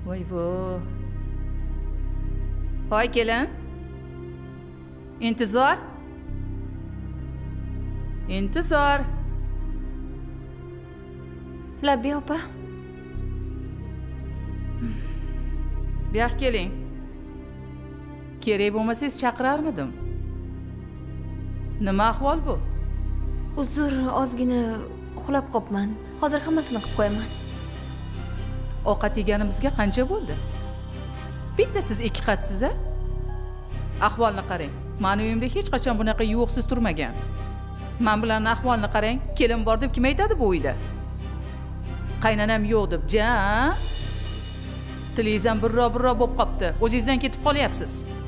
Voy bu. Hoy kelin. İntizor. İntizor. Labbi opa. Bu yoqqa keling. Kerak bo'lmasangiz chaqirarmidim. Nima ahvol bu? Uzr, ozgina uxlab qopman. Hozir hammasini qilib qo'yaman. Ovqat yeganimizga qancha bo'ldi? Bitta siz ikki qatsiz-a? Ahvolni qarang. Meni uyimda hech qachon bunaqa yo'qsiz turmagan. Men bilan ahvolni qarang. Kelin bor deb kim aytadi bu uyda? Qaynanam yo'q deb, ja? Tilingizdan birro bo'lib qopti. O'zingizdan ketib qolyapsiz.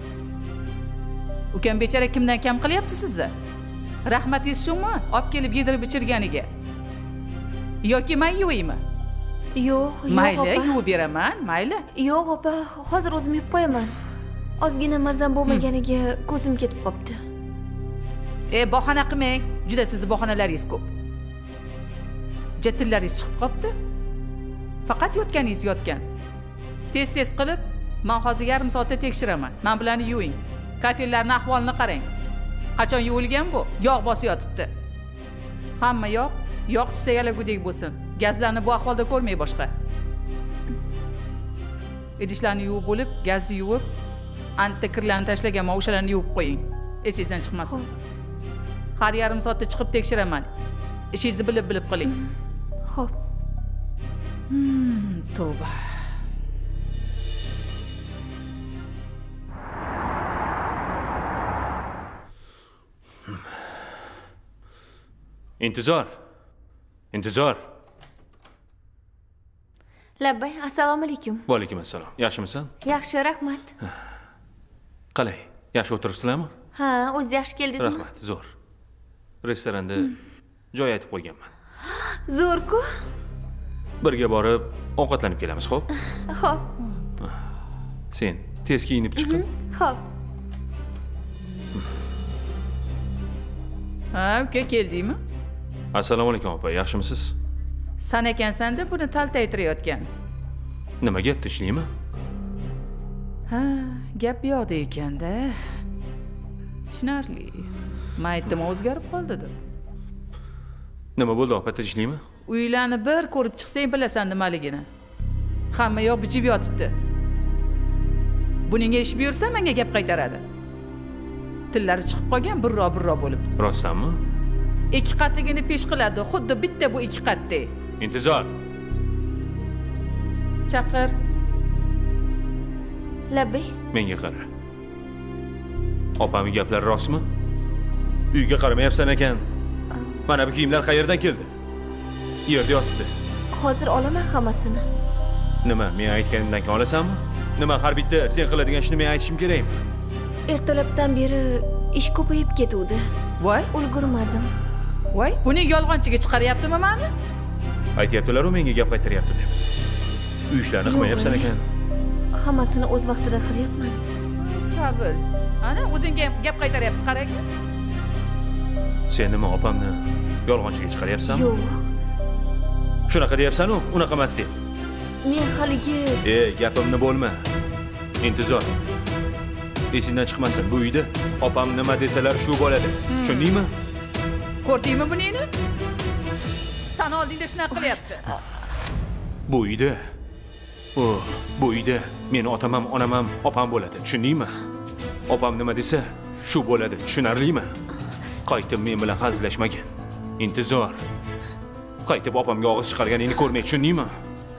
Ukam bechara kimdan kam qilyapti sizni? Rahmatingiz shumi? Olib kelib yedirib ichirganiga. Yoki men yuvaymi? Yo'q, mayli, yuvib beraman, mayli. Yo'q, opa, hozir o'zim yuvib qo'yaman. Ozgina mazam bo'lmaganiga ko'zim ketib qopti. Bahona qilmang. Juda sizni bahonalaringiz ko'p. Jatillaringiz chiqib qopti. Faqat yotganingiz yotgan. Tez qilib, men hozir yarim soatda tekshiraman. Men bilan yuving. Kafellarning ahvolini qarang. Qachon yuvilgan bu? Yog' bosib yotibdi. Hamma yog' tusa yalagudek bo'lsin. Gazlarni bu ahvolda ko'rmay boshqa. Idishlarni yuvib bo'lib, gazni yuvib, anta kirlarni tashlaganman, o'shalarni yuvib qo'ying. Esingizdan chiqmasin. Har yarim soatda chiqib tekshiraman. Ishingizni bilib qiling. Xo'p. Tavba. Intizor. Labbay, assalomu alaykum. Va alaykum assalom. Yaxshimisan? Yaxshi, rahmat. Qalay? Yaxshi o'tiribsizlarmi? Ha, o'zingiz yaxshi keldingizmi? Rahmat, zo'r. Restoranda joy aytib qo'yganman. Zo'r-ku. Birga borib ovqatlanib kelamiz, xo'p? Xo'p. Sen tez kiyinib chiqin. Xo'p. Ha, uka keldingmi? Assalomu alaykum opa, yaxshimisiz? San ekansan-da buni taltaytirayotgan. Nima gap, tinchlikmi? Ha, gap bu yoqda ekan-da. Tushunarli. Men aytdim o'zgarib qoldi deb. Nima bo'ldi opa, tinchlikmi? Uylarni bir ko'rib chiqsang bilasan nimaligini. Hamma yoq bichib yotibdi. Buning ish buyursa menga gap qaytaradi. Tillari chiqib qolgan birro bo'lib. Rostdanmi? Ikki qatligini pesh qiladi, xuddi bitta bu ikki qatdek. Intizor. Chaqir. Labbay. Menga qara. Opamning gaplari rostmi? Uyga qaramayapsan ekan. Mana bu kiyimlar qayerdan keldi? Yerda yotibdi. Hozir olaman hammasini. Nima, men aytganimdan keyin olasanmi? Nima, har bitta sen qiladigan ishni men aytishim kerakmi? Ertalabdan beri ish ko'payib ketuvdi. Voy, ulgurmadim. Voy, buni yolg'onchiga chiqaryaptimi meni? Aytyaptilar-ku menga gap qaytaryapti deb. Uy ishlarini qilmayapsan ekan. Hammasini o'z vaqtida qilyapman. Sabil. Ana o'zingga gap qaytaryapti, qarang. Sen nima opamni yolg'onchiga chiqaryapsanmi? Yo'q. Shunaqa deyapsan-ku, unaqa emas deb. Men haligi... Gapimni bo'lma. Intizor. Esingdan chiqmasin, bu uyda opam nima desalar shu bo'ladi. Tushundingmi? Ko'rdingmi buningni? Sana oldingda shunaqa qilyapti. Bu uyda meni otam ham, onam ham opam bo'ladi. Tushundingmi? Opam nima desa shu bo'ladi. Tushunarlimi? Qaytib men bilan hazillashmagin. Intizor. Qaytib opamga og'iz chiqarganingni ko'rmay, tushundingmi?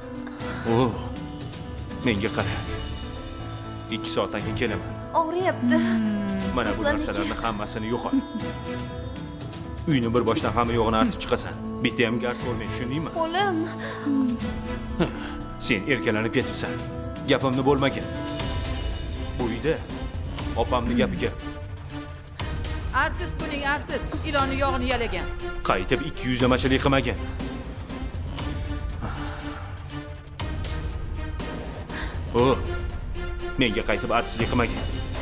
Menga qara. 2 soatdan keyin kelaman. Og'riyapti. Mana bu narsalarni hammasini yo'qot. Uyni bir boshdan hamma yo'g'ini artib chiqasan. Bitta ham gard ko'rmay, tushundingmi? Qo'lim. Sen erkalanib ketibsan. Gapimni bo'lmagan. Bu uyda opamning gapiga. Artist buning artist. Ilonni yog'ini yalagan. Qaytib 200 namachilik qilmagan. Menga qaytib artistlik qilmagan.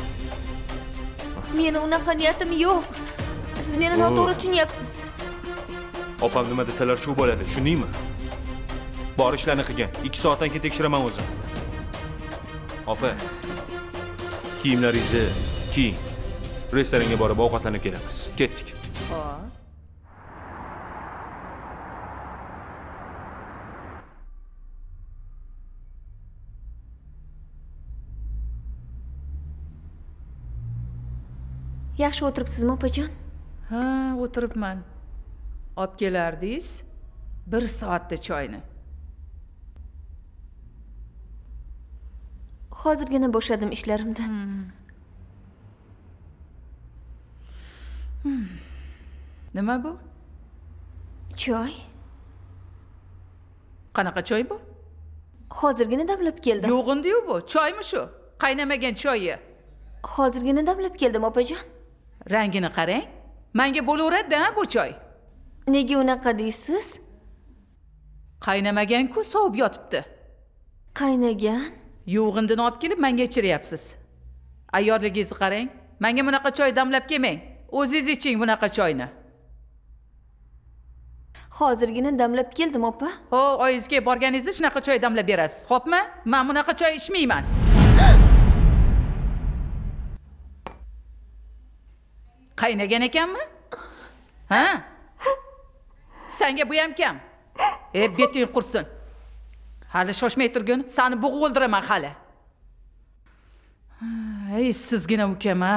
Meni unaqa niyatim yo'q. Siz meni noto'g'ri tushunyapsiz. Opam nima desalar shu bo'ladi, tushundingmi? Bor ishlarni qilgan. 2 soatdan keyin tekshiraman o'zim. Opa. Kiyimlaringizni kiying. Restoranga borib ovqatlanib kelamiz. Ketdik. Xo'p. Yaxshi o'tiribsizmi, opajon? Ha, o'tiribman. Olib kelardingiz 1 soatda choyni. Hozirgina bo'shadim ishlarimdan. Nima bu? Choy. Qanaqa choy bu? Hozirgina damlab keldim. Yo'g'indi-yu bu. Choymi shu? Qaynamagan choyi. Hozirgina damlab keldim, opajon. Rangini qarang. Menga bo'laveradi-da bu choy. Nega unaqa deysiz? Qaynamagan-ku, sovib yotibdi. Qaynagan? Yo'g'indini olib kelib menga ichiryapsiz. Ayyorligingizni qarang. Menga bunaqa choy damlab kelmang. O'zingiz iching bunaqa choyni. Hozirgina damlab keldim, opa. Ho, oyingizga borganingizda shunaqa choy damlab berasiz. Xo'pmi? Men bunaqa choy ichmayman. Qaynagan ekanmi? Ha? Senga bu ham kam. Beting qursin. Hali shoshmay turgin, seni bo'g'ib o'ldiraman hali. Ey, sizgina ukam-a.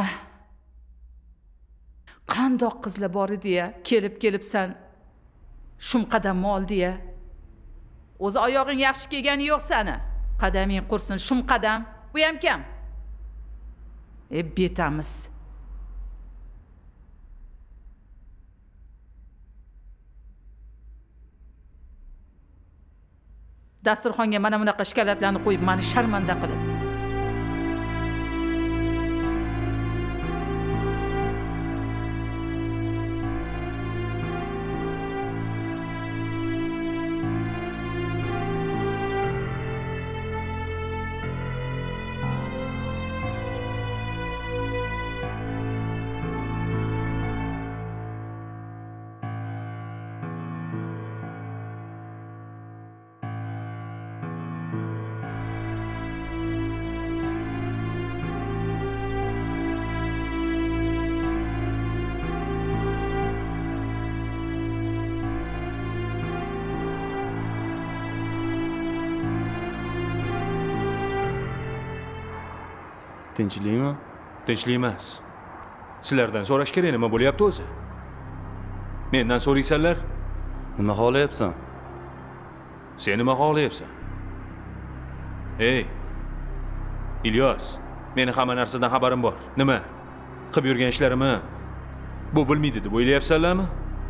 Qandoq qizlar bor edi-ya, kelib-sen shum qadamni oldi-ya. O'zi oyog'ing yaxshi kelgani yo'q seni. Qadaming qursin, shum qadam. Bu ham kam. Betamiz. Dasturxonga mana bunaqa shikolatlarni qo'yib, meni sharmanda qilib. Tinchlikmi? Tinchlik emas. Sizlardan so'rash kerak, nima bo'lyapti o'zi? Mendan so'raysanlar? Nima xohlayapsan? Sen nima xohlayapsan? Ey, İlyos, meni hamma narsadan xabarim bor. Nima? Qilib yurgan ishlarimni bu bilmaydi deb o'ylayapsanlarmi?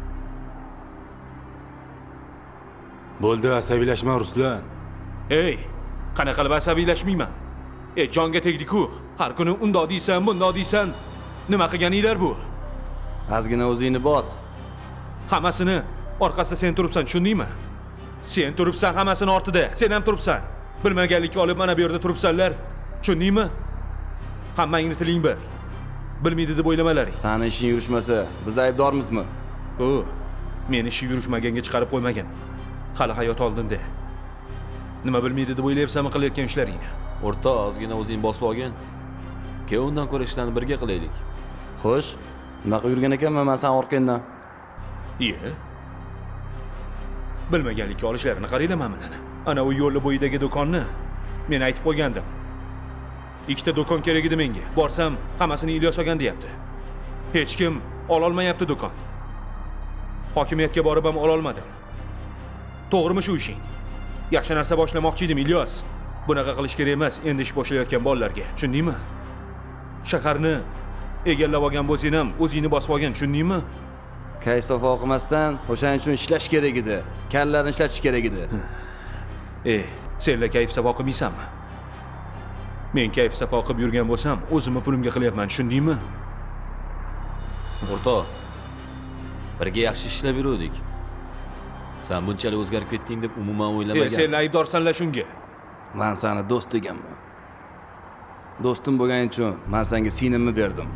Bo'ldi, asabiylashma Ruslan. Ey, qanaqa qilib asabiylashmayman? Jonga tegdi-ku. Har kuni undoq deysan, bundoq deysan. Nima qilganinglar bu? Ozgina o'zingni bos. Hammasini orqasida sen turibsan, tushundingmi? Sen turibsan hammasini ortida. Sen ham turibsan. Bilmaganlikka olib mana bu yerda turibsanlar. Tushundingmi? Hammangni tiling bir. Bilmaydi deb o'ylamalaring. Sani ishing yurishmasa, biz aybdormizmi? O, meni ishi yurishmaganga chiqarib qo'ymagan. Hali hayot oldinda. Nima bilmaydi deb o'ylayapsanmi qilayotgan ishlaringni? O'rta, ozgina o'zing bosib olgin. Keyin undan ko'ra ishlarni birga qilaylik. Xo'sh, nima qilib yurgan ekanman men san orqangdan? Iye. Bilmaganlikka olishlarini qaranglar mana. Ana u yo'l bo'yidagi do'konni men aytib qo'ygandim. Ikkita do'kon kerak edi menga. Borsam, hammasini Ilyos olgan deyapti. Hech kim ola olmayapti do'kon. Hokimiyatga borib ham ola olmadim. To'g'rimi shu ishing? Yaxshi narsa boshlamoqchi edim, Ilyos. Bunaqa qilish kerak emas, endi ish boshlayotgan bolalarga. Tushundingmi? Shaharni egallab olgan bo'lsang ham o'zingni bosib olgan, tushundingmi? Kaysof o'qimasdan o'shaning uchun ishlash kerak edi. Kallarini ishlatish kerak edi. Senlar kayf safo qilmaysanmi? Men kayf safo qilib yurgan bo'lsam, o'zimni pulimga qilyapman, tushundingmi? O'rta, birga yaxshi ishlab yurdik. Sen bunchalik o'zgarib ketding deb umuman o'ylamagan. Sen aybdorsanlar shunga. Men seni do'st deganman. Do'stim bo'lganing uchun men senga sinimni berdim.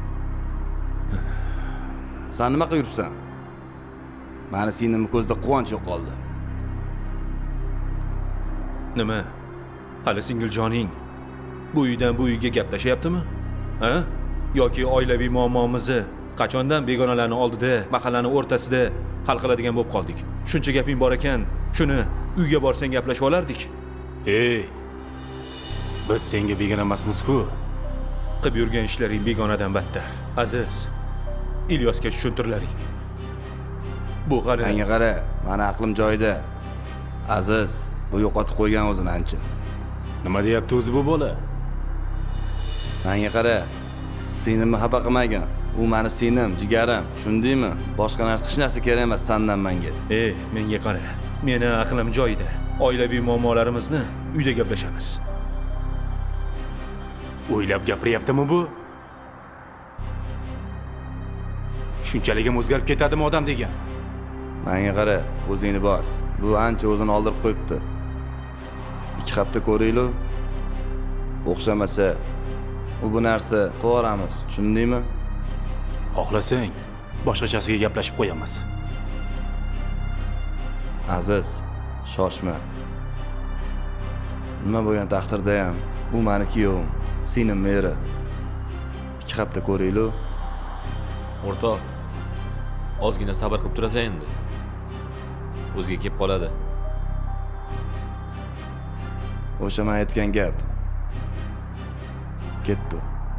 Sen nima qilib yuribsan? Meni sinimni ko'zda quvonch yo'qoldi. Nima? Hali singiljoning bu uydan bu uyga gaplashyaptimi? Ha? Yoki oilaviy muammomizni qachondan begonalarning oldida, mahallaning o'rtasida hal qiladigan bo'lib qoldik? Shuncha gaping bor ekan, shuni uyga borsang gaplashib olardik. Ey, biz senga begona emasmiz-ku. Qilib yurgan ishlaring begonadan battar. Aziz, İlyosga tushuntirlaring. Bu g'alati. Menga qara, meni aqlim joyida. Aziz, bu yo'qotib qo'ygan o'zini ancha. Nima deyapti o'zi bu bola? Menga qara, senimni xafa qilmagan. U meni singlim, jigarim, tushundingmi? Boshqa narsa hech narsa kerak emas sendan menga. Menga qara. Meni aqlim joyida. Oilaviy muammolarimizni uyda gaplashamiz. O'ylab gapiryaptimi bu? Shunchalik ham o'zgarib ketadimi odam degan? Menga qara, o'zingni bos. Bu ancha o'zini oldirib qo'yibdi. 2 hafta ko'raylik. O'xshamasa, u bu narsa qo'ramiz, tushundingmi? Xohlasang, boshqachasiga gaplashib qo'yamiz. Aziz, shoshma. Nima bo'lgan taqdirda ham, u meni kuyovim, singlim eri. 2 hafta ko'raylik. O'rtoq, ozgina sabr qilib turasan endi. O'ziga kelib qoladi. O'sha men aytgan gap ketdi.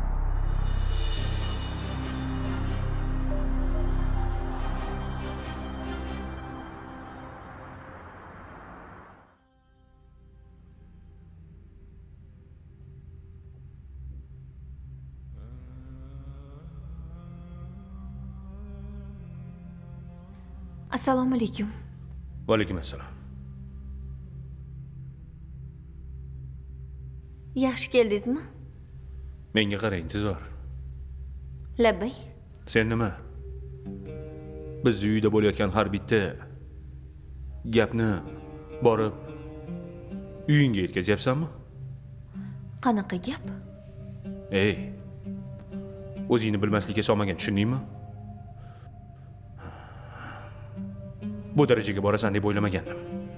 Assalomu alaykum. Va alaykum assalom. Yaxshi keldingizmi? Menga qara, intizor. Labbay. Sen nima? Biz uyda bo'layotgan har bitta gapni borib uyingga yetkazyapsanmi? Qanaqa gap? O'zingni bilmaslikka solmagan, tushundingmi? Bu darajaga borasan deb o'ylamagandim.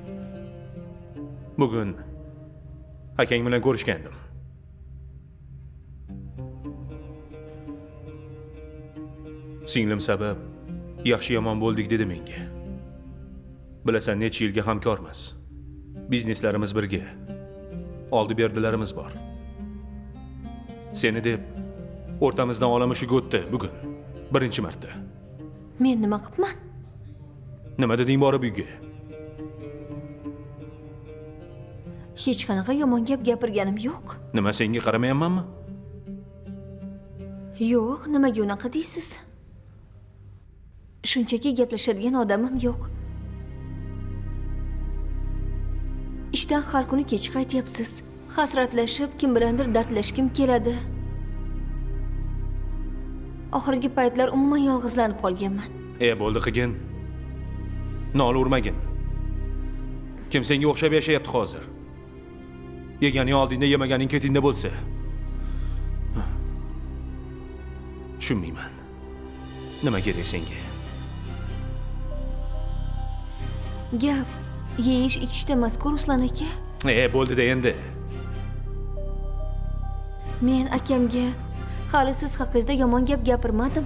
Bugun akang bilan ko'rishgandim. Singlim sabab yaxshi yomon bo'ldik dedi menga. Bilasan, necha yilga hamkormiz. Bizneslarimiz birga. Oldi berdilarimiz bor. Seni deb o'rtamizdan olamushiga o'tdi bugun. Birinchi marta. Men nima qilibman? Nima deding borib uyga? Hech qanaqa yomon gap gapirganim yo'q. Nima, senga qaramayapmanmi? Yo'q, nimaga unaqa deysiz? Shunchaki gaplashadigan odamim yo'q. Ishdan har kuni kech qaytyapsiz. Hasratlashib, kim bilandir dardlashkim keladi. Oxirgi paytlar umuman yolg'izlanib qolganman. Bo'ldi qilgin. Nol urmagin. Kim senga o'xshab yashayapti hozir? Yeganing oldingda, yemaganing ketingda bo'lsa. Tushunmayman. Nima kerak senga? Gap yeyish ichishda emas-ku, Ruslan aka. Bo'ldi-da endi. Men akamga hali siz haqingizda yomon gap gapirmadim.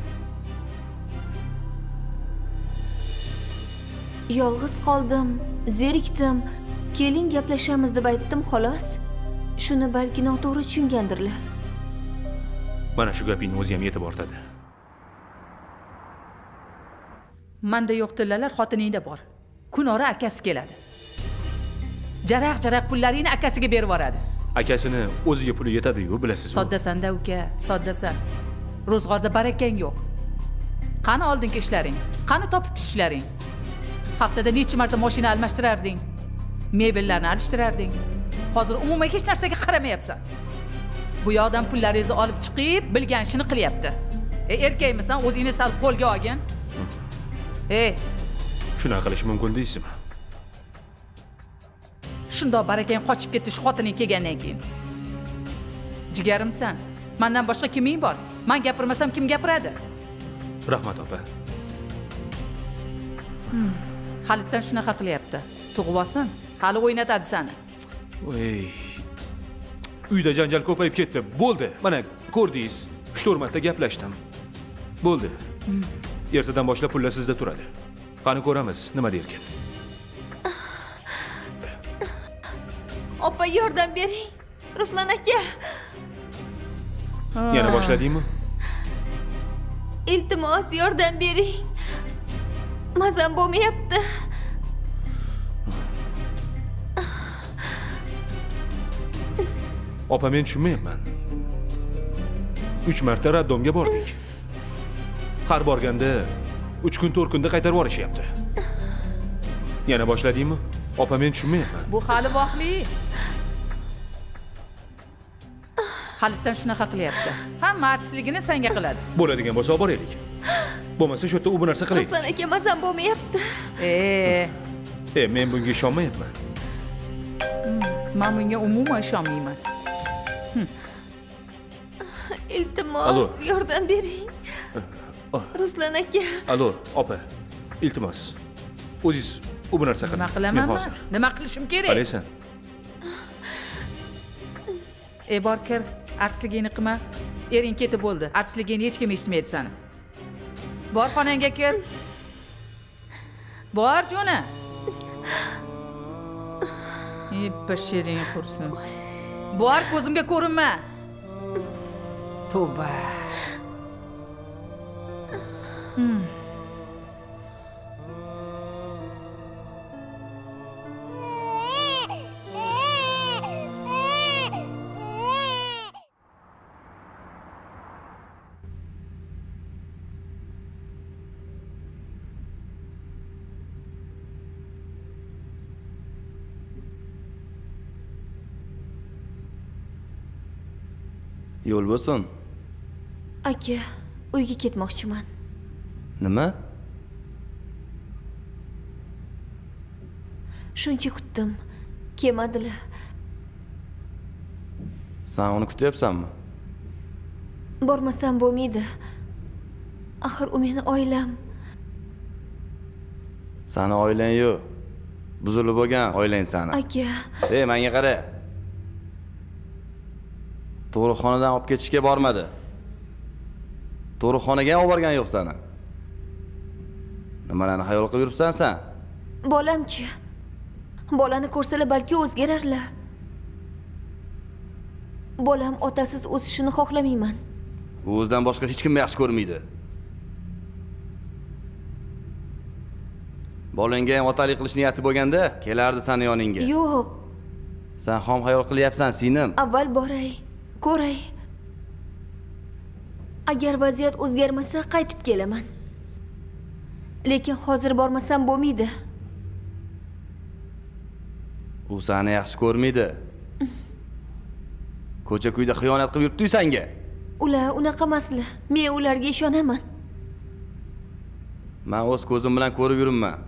Yolg'iz qoldim, zerikdim. Keling gaplashamiz deb aytdim, xolos. Shuni balki noto'g'ri tushungandirlar. Mana shu gapingni o'zi ham yetib ortadi. Menda yo'q tillalar xotiningda bor. Kunora akasi keladi. Jaraq-jaraq pullarini akasiga berib yuboradi. Akasini o'ziga puli yetadi-yu, bilasiz. Soddasan-da uka, soddasan. Ro'zg'orda barakang yo'q. Qani oldingi ishlaring? Qani topib tushishlaring? Haftada necha marta mashina almashtirarding? Mebellarni alishtirarding? Hozir umuman hech narsaga qaramayapsan. Bu yoqdan pullaringizni olib chiqib, bilgan ishini qilyapti. Erkakmisan, o'zingni sal qo'lga olgin. Shuna qilish mumkin deysizmi? Shundoq barakang qochib ketdi shu xotining kelgandan keyin. Jigarimsan. Mendan boshqa kiming bor? Men gapirmasam kim gapiradi? Rahmat opa. Halitdan shunaqa qilyapti. Tug'ib olsin, hali o'ynatadi seni. Uyda janjal ko'payib ketdi. Bo'ldi. Mana ko'rdingiz. 3-4 marta gaplashdim. Bo'ldi. Ertadan boshlab pullar sizda turadi. Qani ko'ramiz, nima derkin. Opa, yordam bering. Ruslan aka. Yana boshladingmi? Iltimos, yordam bering. Mazam bo'lmayapti. Opa, men tushunmayapman. 3 marta raddomga bordik. Har borganda 3 kun 4 kunda qaytarib yuborishyapti. Yana boshladingmi? Opa, men tushunmayapman. Bu hali voqli. Halitdan shunaqa qilyapti. Hamma artistligini senga qiladi. Bo'ladigan bo'lsa olib boraylik. Bo'lmasa shu yerda u bu narsa qilaylik. Ruslan aka, mazam bo'lmayapti. Men bunga ishonmayapman. Men bunga umuman ishonmayman. Iltimos, yordam bering. Ruslan aka. Alo, opa. Iltimos. O'zingiz u bu narsa qiling. Nima qilamanmi? Nima qilishim kerak? Qaraysan. Bor kir, artistligingni qilma. Ering ketib bo'ldi. Artistligingni hech kim eshitmaydi seni. Bor xonangga kir. Bor jo'na. Bashering qursin. Bor, ko'zimga ko'rinma. Tavba. Yo'l bo'lsin. Aka, uyga ketmoqchiman. Nima? Shuncha kutdim. Kelmadilar. Sen uni kutyapsanmi? Bormasam bo'lmaydi. Axir u meni oilam. Sani oilang yo'q. Buzilib bo'lgan oilang sani. Aka. Menga qara. Tug'ruqxonadan olib ketishga bormadi. Tug'ruqxonaga olib borgan yo'q seni. Nimalarni xayol qilib yuribsan sen? Bolamchi? Bolani ko'rsalar balki o'zgararlar. Bolam otasiz o'sishini xohlamayman. U o'zidan boshqa hech kimni yaxshi ko'rmaydi. Bolangga ham otalik qilish niyati bo'lganda, kelardi seni yoningga. Yo'q. Sen xom xayol qilyapsan, singlim. Avval boray, ko'ray. Agar vaziyat o'zgarmasa, qaytib kelaman. Lekin hozir bormasam bo'lmaydi. U seni yaxshi ko'rmaydi. Ko'cha-kuyda xiyonat qilib yuribdi senga. Ular unaqa emaslar. Men ularga ishonaman. Men o'z ko'zim bilan ko'rib yuribman.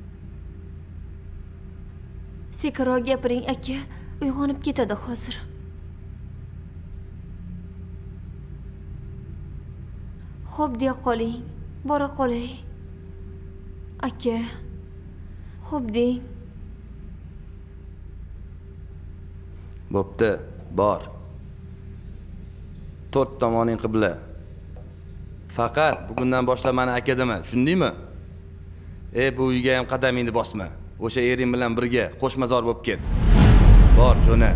Sekinroq gapiring aka, uyg'onib ketadi hozir. Xo'p deya qoling, bora qolay. Aka, xo'p deng. Bo'pti, bor. 4 tomoning qibla. Faqat bugundan boshlab meni aka dema, tushundingmi? Bu uyga ham qadamingni bosma. O'sha ering bilan birga qo'shmazor bo'lib ket. Bor, jo'na.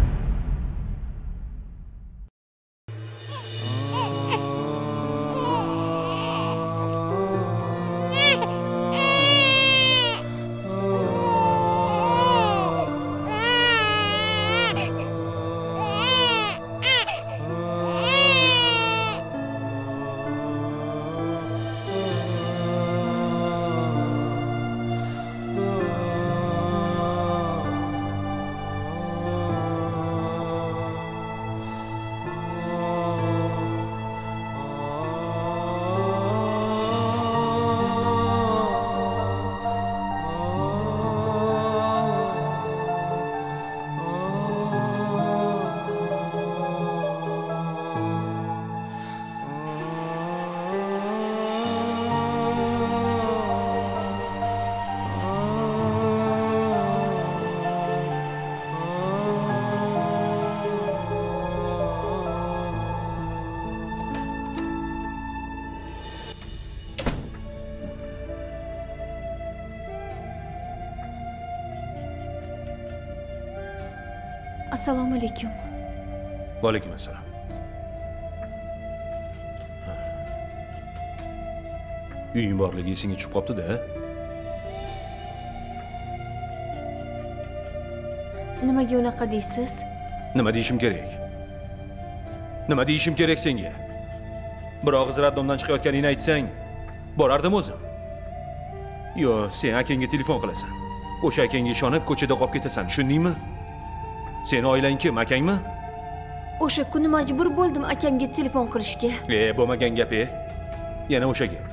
Assalomu alaykum. Va alaykum assalom. Uying borligi esingga tushib qopti-da. Nimaga unaqa deysiz? Nima deyishim kerak? Nima deyishim kerak senga? Bir og'iz raddomdan chiqayotganingni aytsang, borardim o'zim. Yo, sen akangga telefon qilasan. O'sha akangga ishonib ko'chada qolib ketasan, tushundingmi? Seni oilang kim, akangmi? O'sha kuni majbur bo'ldim akamga telefon qilishga. Bo'lmagan gap-e. Yana o'sha gap.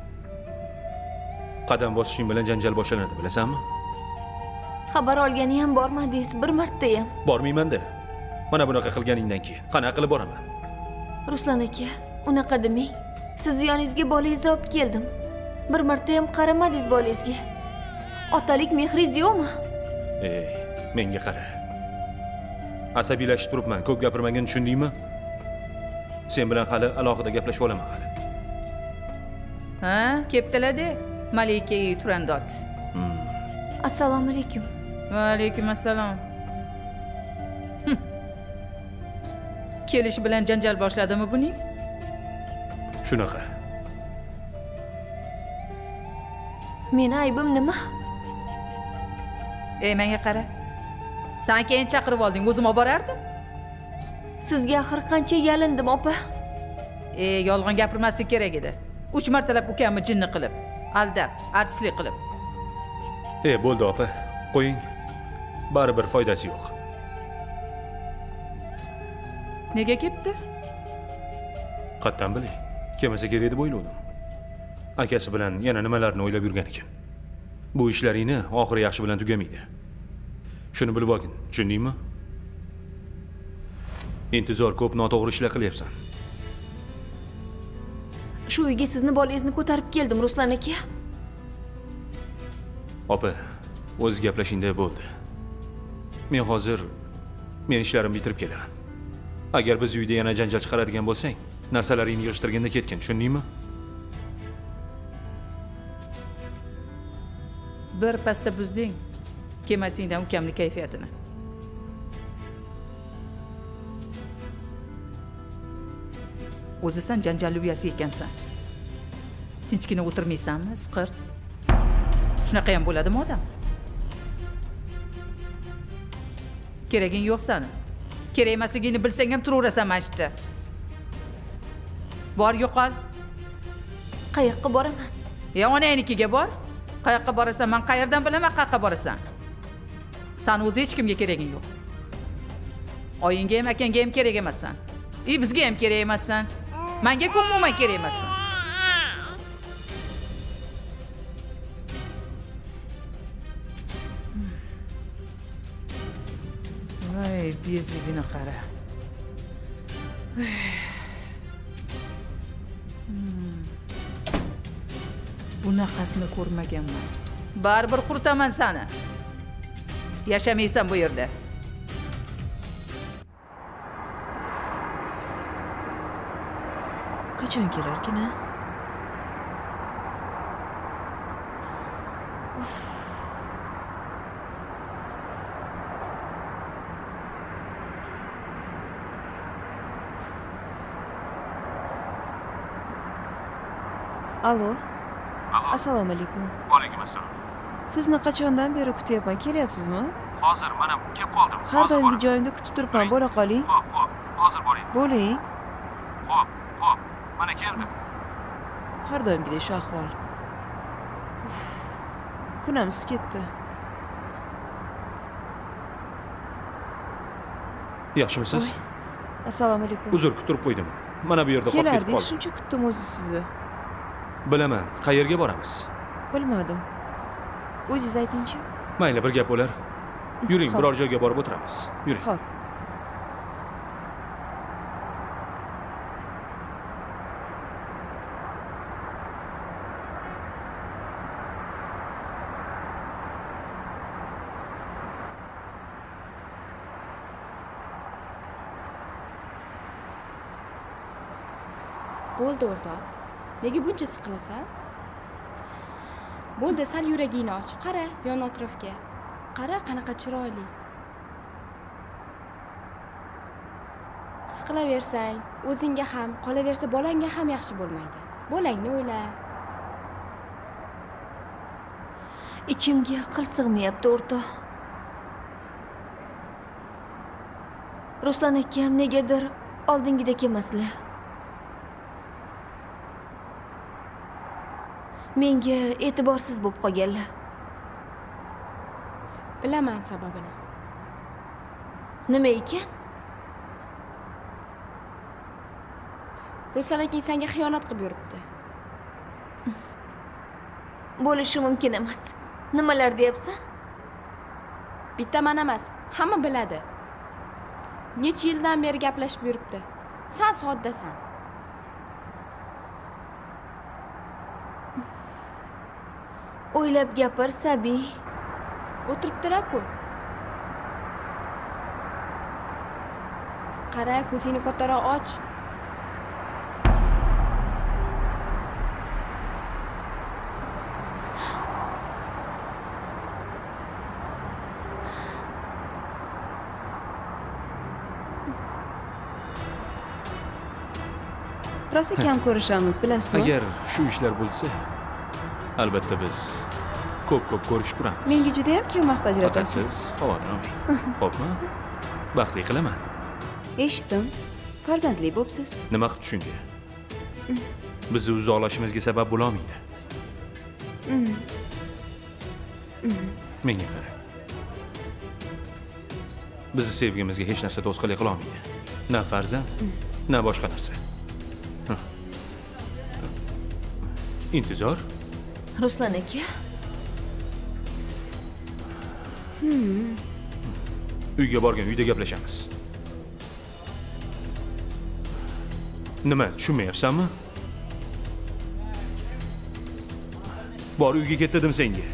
Qadam bosishing bilan janjal boshlanadi, bilasanmi? Xabar olgani ham bormadingiz, bir marta ham. Bormayman-da. Mana bunaqa qilganingdan keyin qanaqa qilib boraman? Ruslan aka, unaqa demang. Siz yoningizga bolangizni olib keldim. Bir marta ham qaramadingiz bolangizga. Otalik mehringiz yo'qmi? Menga qara. Asabiylashib turibman, ko'p gapirmagan, tushundingmi? Sen bilan hali alohida gaplashib olaman hali. Ha, keptilar-da, Malika Turandot. Assalomu alaykum. Va alaykum assalom. Kelish bilan janjal boshladimi buning? Shunaqa. Meni aybim nima? Menga qara. Sen keyin chaqirib olding, o'zim olib borardim. Sizga axir qancha yalindim, opa. Yolg'on gapirmaslik kerak edi. 3 martalab ukamni jinni qilib, aldab, artistlik qilib. Bo'ldi opa, qo'ying. Baribir foydasi yo'q. Nega ketdi? Qattan bilay. Kelmasa kerak deb o'yladim. Akasi bilan yana nimalarni o'ylab yurgan ekan. Bu ishlaringni oxiri yaxshi bilan tugamaydi. Shuni bilib olgin, tushundingmi? Intizor ko'p noto'g'ri ishlar qilyapsan. Shu uyga sizni bolangizni ko'tarib keldim, Ruslan aka. Opa, o'z gaplashingda bo'ldi. Men hozir ishlarimni bitirib kelaman. Agar biz uyda yana janjal chiqaradigan bo'lsang, narsalaringni yig'ishtirganda ketgin, tushundingmi? Bir pasda buzding. Kelmasingdan ukamni kayfiyatini. O'zisan janjalli uyasi ekansan. Tinchgina o'tirmaysanmi, siqirt? Shunaqa ham bo'ladimi odam? Keraging yo'q sani. Kerak emasligingni bilsang ham turaverasan mana shu yerda. Bor, yo'qol. Qayoqqa boraman? Onangnikiga bor. Qayoqqa borasan? Men qayerdan bilaman qayoqqa borasan? Sen o'zi hech kimga keraging yo'q. Oyingga ham, akangga ham kerak emassan. Bizga ham kerak emassan. Menga umuman kerak emassan. Voy, bezligini qara. Bunaqasini ko'rmaganman. Baribir qurtaman seni. Yashamaysan bu yerda. Qachon kelarkin a? Alo. Assalomu alaykum. Va alaykum assalom. Sizni qachondan beri kutyapman, kelyapsizmi? Hozir mana kelib qoldim. Har doimgi joyimda kutib turibman, bo'la qoling. Xo'p, hozir boring. Bo'ling. Xo'p, mana keldim. Har doimgidek shu ahvol. Kunam isib ketdi. Yaxshimisiz? Assalomu alaykum. Uzr, kutib qo'ydim. Mana bu yerda qolib ketib Kelardingiz, qoldim. shuncha kutdim o'zi sizni. Bilaman, qayerga boramiz? Bilmadim. O'zingiz aytingchi. Mayli, bir gap bo'lar. Yuring, biror joyga borib o'tiramiz. Yuring. Xo'p. Bo'ldi o'rtoq. Nega buncha siqilasan? Bo'ldi, sal yuragingni och. Qara yon atrofga. Qara qanaqa chiroyli. siqilaversang, o'zingga ham, qolaversa bolangga ham yaxshi bo'lmaydi. Bolangni o'yla. Ichimga qil sig'mayapti, o'rtoq. Ruslan akam negadir oldingidek emaslar. Menga e'tiborsiz bo'lib qolganlar. Bilaman sababini. Nima ekan? Ruslan akang senga xiyonat qilib yuribdi. Bo'lishi mumkin emas. Nimalar deyapsan? Bitta men emas, hamma biladi. Necha yildan beri gaplashib yuribdi. Sen soddasan. O'ylab gapir, Sabiy. O'tiribdilar-ku. Qara, ko'zingni kattaroq och. Rosa kam ko'rishamiz, bilasizmi? Agar shu ishlar bo'lsa, albatta biz ko'p ko'rishib turamiz. Menga juda ham kam vaqt ajratasiz. Siz xavotir olmang. Xo'pmi? Baxtli qilaman. Eshitdim. Farzandli bo'psiz. Nima qilib shunga? Bizni uzoqlashishimizga sabab bo'la olmaydi. Menga qara. Bizni sevgimizga hech narsa to'sqinlik qila olmaydi. Na farzand, na boshqa narsa. Intizor? Ruslan aka. Uyga borgan uyda gaplashamiz. Nima, tushunmayapsanmi? Bor uyga ket dedim senga.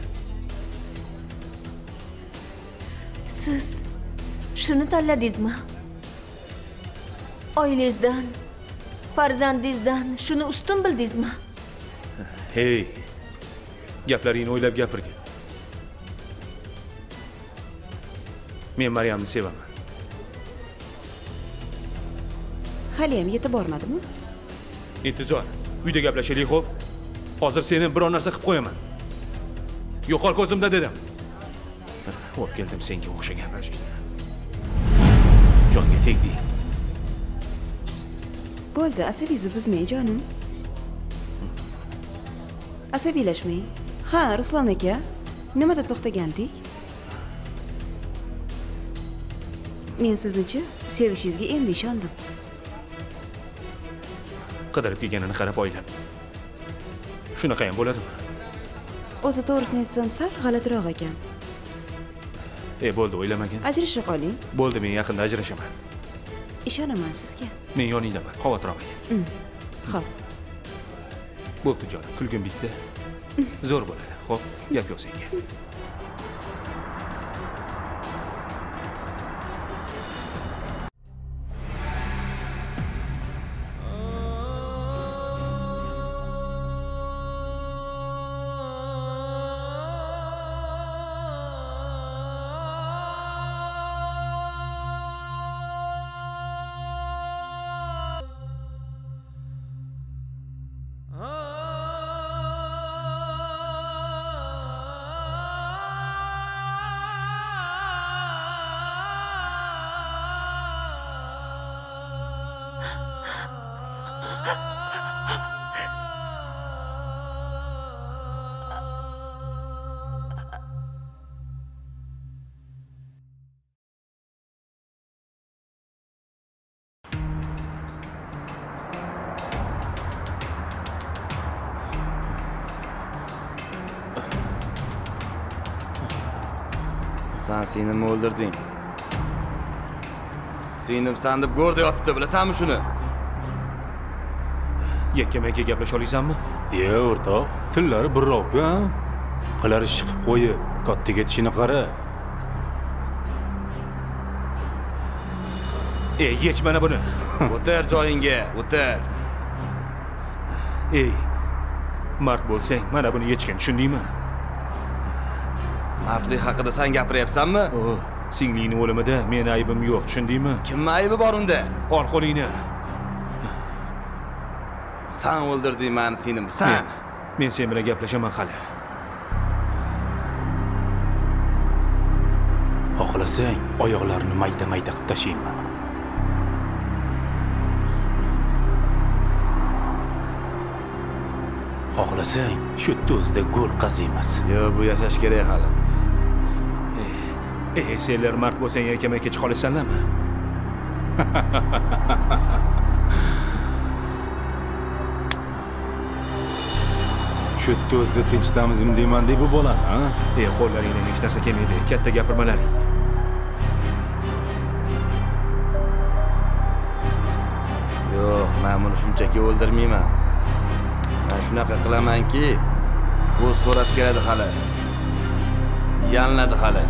Siz shuni tanladingizmi? Oilangizdan, farzandingizdan shuni ustun bildingizmi? Hey, gaplaringni o'ylab gapirgin. Men Maryamni sevaman. Hali ham yetib bormadimi? Intizor, uyda gaplashaylik, xo'p? Hozir seni biror narsa qilib qo'yaman. Yo'qol ko'zimda dedim. O'p keldim senga o'xshagan rajini. Jonga tegdi. Bo'ldi, asabingizni buzmang, jonim. Asabiylashmang. Ha, Ruslan aka, nimada to'xtagandik? Men sizni-chi, sevishingizga endi ishondim. Qidirib kelganini qarab oylab. Shunaqa ham bo'ladimi? O'zi to'g'risini aytsam, sal g'alatiroq ekan. Bo'ldi, o'ylamagin. Ajrasha qoling. Bo'ldi, men yaqinda ajrashaman. Ishonaman sizga. Men yoningdaman, xavotir olmang. Xo'p. Bo'pti jonim, kulgim bitdi. Zo'r bo'ladi. Xo'p, gap yo'q senga. Sen singlimni o'ldirding. Singlim san deb go'rda yotibdi, bilasanmi shuni? Yakkama-yakka gaplasha olaysanmi? O'rtoq, tillari birrovga, qilar ish qilib qo'yib, kattaga tishini qara. Yech mana buni. O'tir joyingga, o'tir. Mard bo'lsang, mana buni yechgin, tushundingmi? Mardlik haqida sen gapiryapsanmi? Singlingning o'limida men aybim yo'q, tushundingmi? Kimning aybi bor unda? Ol qo'lingni. Sen o'ldirding meni, singlim, sen. Men sen bilan gaplashaman hali. Xohlasang, oyoqlarini mayda-mayda qilib tashlayman. Xohlasang, shu tuzda go'r qaziymas. Yo'q, bu yashash kerak hali. Senlar mard bo'lsang, yakama kech qolasanlarmi? Shu tuzda tinchtamizmi deyman deb bu bolani, ha? Qo'llaringdan hech narsa kelmaydi. Katta gapirmalaring. Yo'q, men buni shunchaki o'ldirmayman. Men shunaqa qilamanki, bu so'rab keladi hali. Yanladi hali.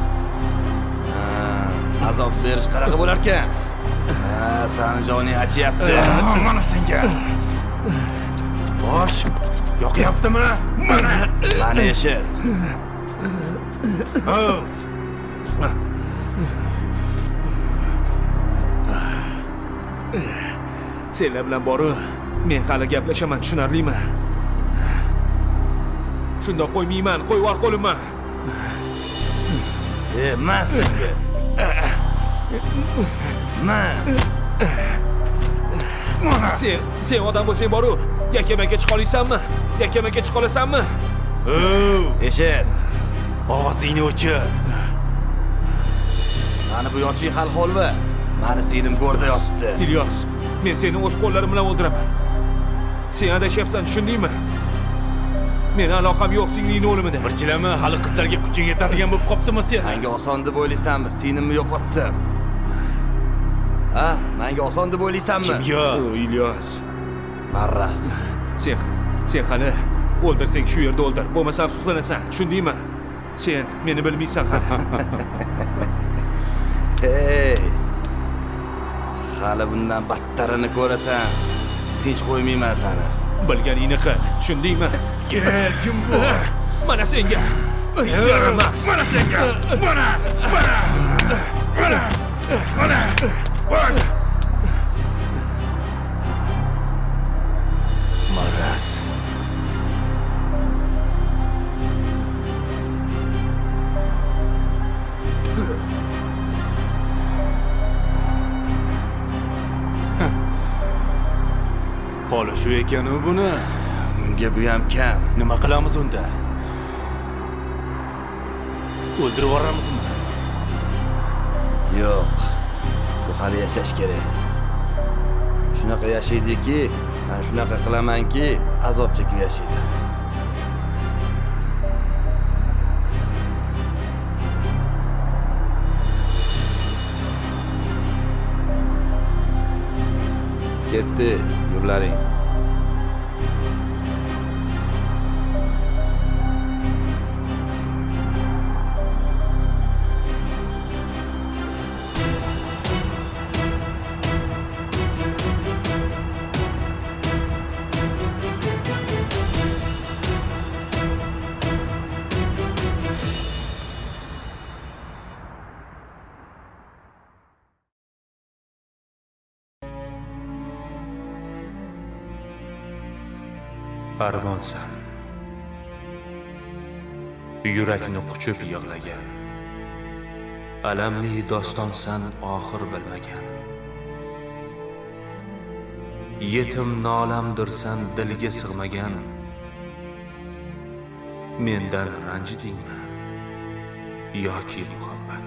Azob berish qanaqa bo'lar ekan? Seni joning achyapti. Mana senga. Bosh yoqyaptimi? Mana eshit. Senlar bilan boru men hali gaplashaman, tushunarlimi? Shunda qo'ymayman, qo'yib yubor qo'limni. Men senga. Men. Sen odam bo'lsang boru, yakamaga chiqa olasanmi? Yakamaga chiqa olasanmi? Eshit. Og'zingni ochib. Seni bu yoching hal holva. Meni singlim go'rda yotibdi. İlyas, men seni o'z qo'llarim bilan o'ldiraman. Sen adashyapsan, tushundingmi? Men aloqam yo'q singlingning o'limida. Birchilama, hali qizlarga kuching yetadigan bo'lib qoptimi sen? Menga oson deb o'ylaysanmi? Singlimni yo'qotdim. Menga oson deb o'ylaysanmi? Kimga? İlyas. Marras. Sen hali o'ldirsang shu yerda o'ldir. Bo'lmasa afsuslanasan, tushundingmi? Sen meni bilmaysan hali. Hey. Hali bundan battarini ko'rasan, tinch qo'ymayman seni. Bilganingni qil, tushundingmi? Kim bu? Mana senga. Yaramas. Mana senga. Mana. Maras. Holi shu ekan-u buni. Bunga bu ham kam. Nima qilamiz unda? O'ldirib yuboramizmi? Yo'q. Bu hali yashash kerak. Shunaqa yashaydiki, men shunaqa qilamanki, azob chekib yashaydi. Ketdi, yurlaring. Armonsan. Yurakni quchib yig'lagan. Alamli dostonsan oxir bilmagan. Yetim nolamdirsan dilga sig'magan. Mendan ranjidingmi yoki muhabbat?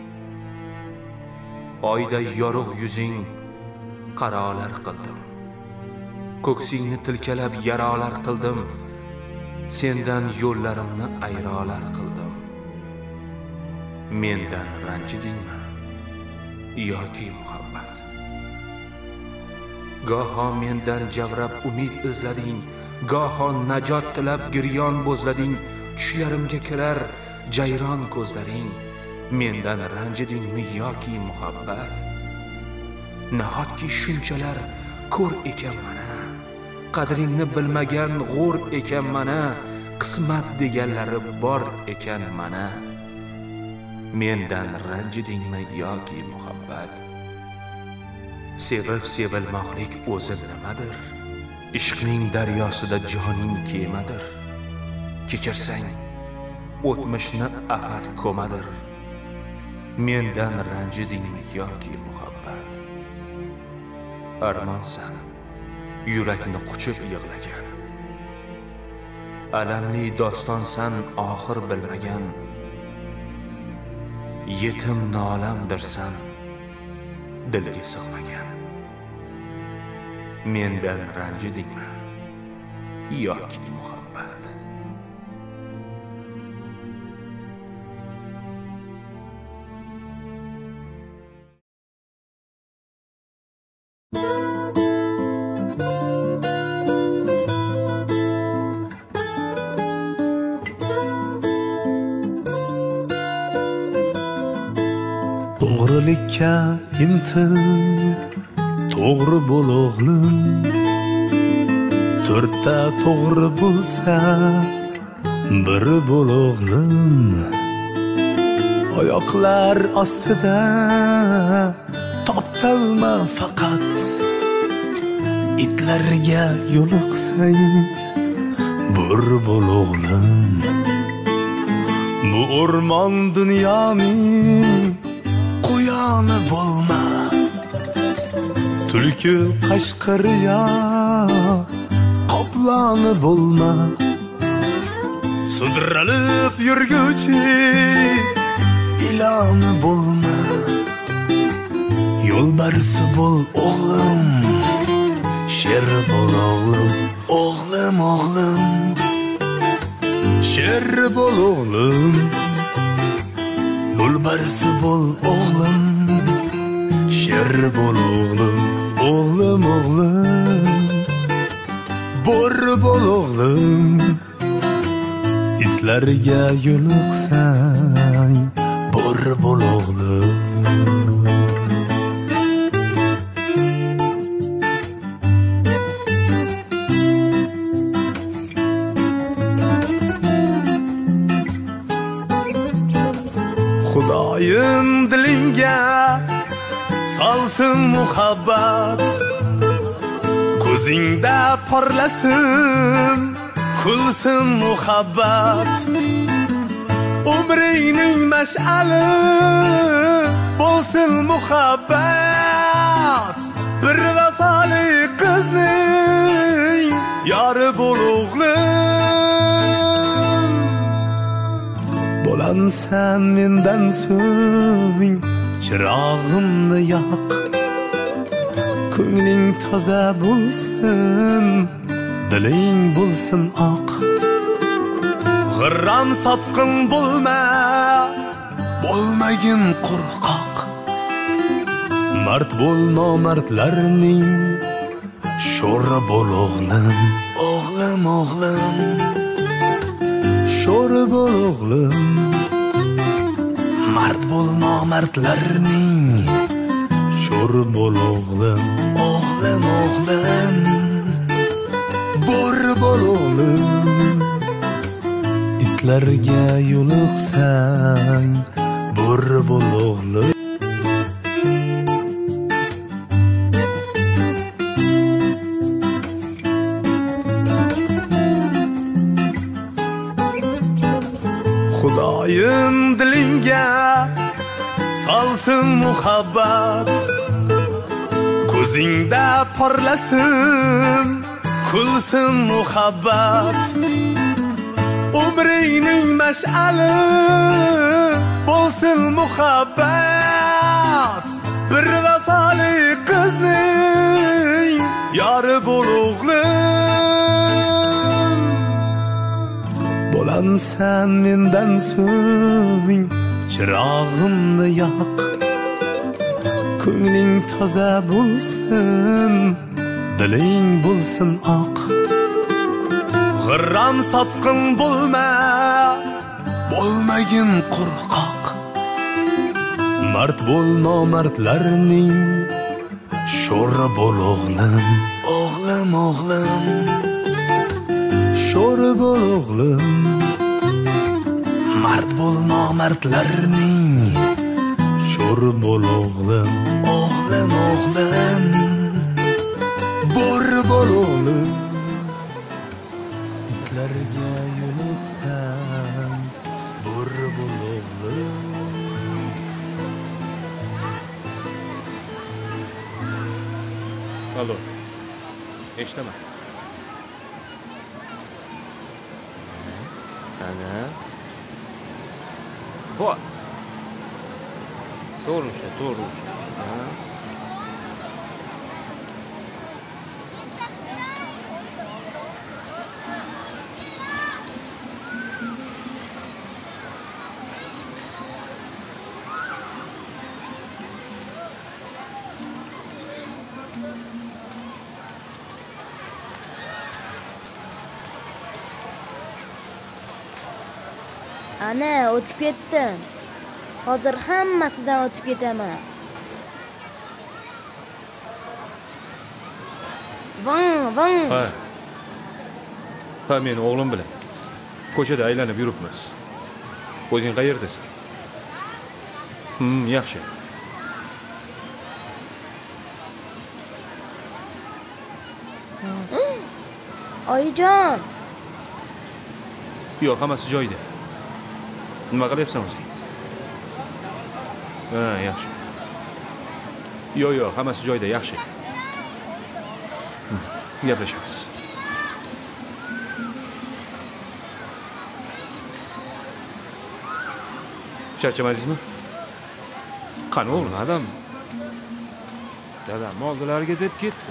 Oyday yorug' yuzing qarolar qildim. Ko'ksingni tilkalab yarolar qildim. Sendan yo'llarimni ayrolar qildim. Mendan ranjidingmi yoki muhabbat? Goho mendan javrab umid izlading, goho najot tilab giryon bo'zlading. Tushlarimga kirar jayron ko'zlaring. Mendan ranjidingmi yoki muhabbat? Nahotki shunchalar ko'r ekan mana, qadringni bilmagan g'o'r ekan mana, qismat deganlari bor ekan mana. mendan ranjidingmi yoki muhabbat? Sevib sevilmoqlik o'zi nimadir? Ishqning daryosida joning kemadir. Kechirsang o'tmishni ahad ko'madir. Mendan ranjidingmi yoki muhabbat? Armonsan, yurakni quchib yig'lagan. Alamli dostonsan oxir bilmagan. Yetim nolamdirsan, dilga sig'magan. Mendan ranjidingmi yoki muhabbat? To'g'rilikka intil, to'g'ri bo'l o'g'lim. To'rtta to'g'ri bo'lsa, biri bo'l o'g'lim. Oyoqlar ostida toptalma faqat. Itlarga yo'liqsang, bir bo'l o'g'lim. Bu o'rmon dunyoning qo'yoni bo'lma. Tulki qashqariya qoploni bo'lma. Sudralib yurguvchi iloni bo'lma. Yo'lbarsi bo'l o'g'lim, sher bo'l o'g'lim. O'g'lim, o'g'lim, sher bo'l o'g'lim. Yo'lbarsi bo'l o'g'lim, sher bo'l o'g'lim. O'g'lim, o'g'lim, bo'r bo'l o'g'lim. Itlarga yo'liqsang, bo'r bo'l o'g'lim. Xudoyim dilingga solsin muhabbat. Ko'zingda porlasin, kulsin muhabbat. Umringning mash'ali bo'lsin muhabbat. Bir vafoli qizning yori bo'l o'g'lim. Bo'lansan mendan so'ng chirog'imni yoq. Ko'ngling toza bo'lsin, diling bo'lsin oq. G'irram sotqin bo'lma, bo'lmagin qo'rqoq. Mard bo'l nomardlarning sho'ri bo'l o'g'lim. O'g'lim, o'g'lim, sho'ri bo'l o'g'lim. Mard bo'l nomardlarning sho'ri bo'l o'g'lim. O'g'lim, o'g'lim, bo'r bo'l o'g'lim. Itlarga yo'liqsang, bo'r bo'l o'g'lim. Xudoyim dilingga solsin muhabbat. Ko'zingda porlasin, kulsin muhabbat. Umringning mash'ali bo'lsin muhabbat. Bir vafoli qizning yori bo'l o'g'lim. Bo'lansan mendan so'ng chirog'imni yoq. Ko'ngling toza bo'lsin, diling bo'lsin oq. G'irram sotqin bo'lma, bo'lmagin qo'rqoq. Mard bo'l nomardlarning sho'ri bo'l o'g'lim. O'g'lim, o'g'lim, sho'ri bo'l o'g'lim. mard bo'l nomardlarning sho'r bo'l o'g'lim, o'g'lim, o'g'lim, bo'ri bo'l o'g'lim. Itlarga yo'liqsam bo'ri bo'l o'g'lim. Alo, eshitaman. Ana. Bos. To'g'ri o'sha, to'g'ri o'sha. Ana, o'tib ketdim. Hozir hammasidan o'tib ketaman. Vang. Ha, men o'g'lim bilan ko'chada aylanib yuribmiz. O'zing qayerdasan? Yaxshi. Oyijon. Yo'q, hammasi joyida. Nima qilyapsan o'zing? Ha, yaxshi. Yo'q, hammasi joyida, yaxshi. Gaplashamiz. Charchamadingizmi? Qani o'g'lim? Adam. Dadam oldilariga deb ketdi.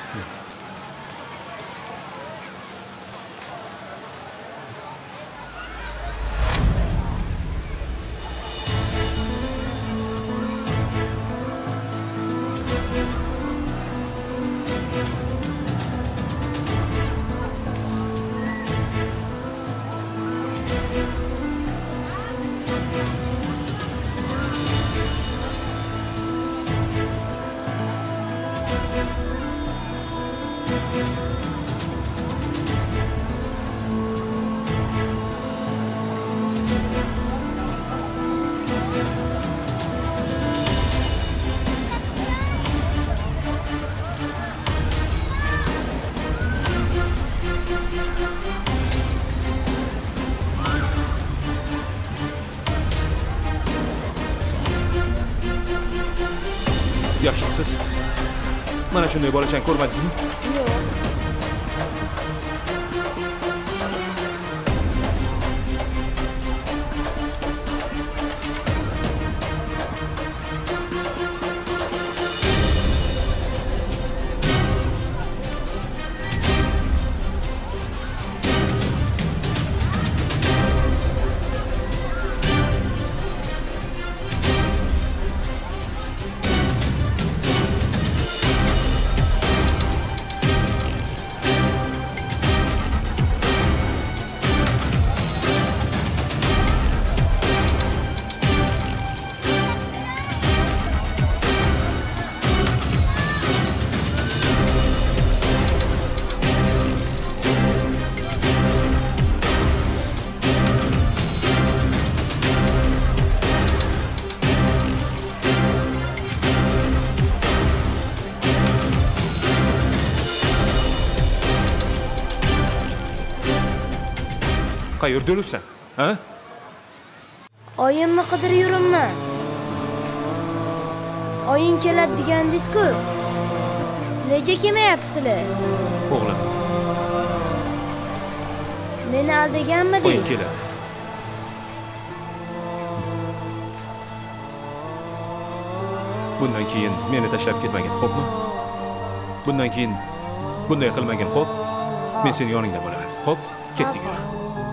Yaxshimisiz? Mana shunday bolachang ko'rmadingizmi? Yo'q. Qayerda yuribsan? Ha? Oyimni qidirib yuribman. Oying keladi degandingiz-ku. Nega kelmayaptilar? O'g'lim. Meni aldaganmidingiz? Oying keladi. Bundan keyin meni tashlab ketmagin, xo'pmi? Bundan keyin bunday qilmagin, xo'p? Men seni yoningda bo'laman. Xo'p? Ketdik yur.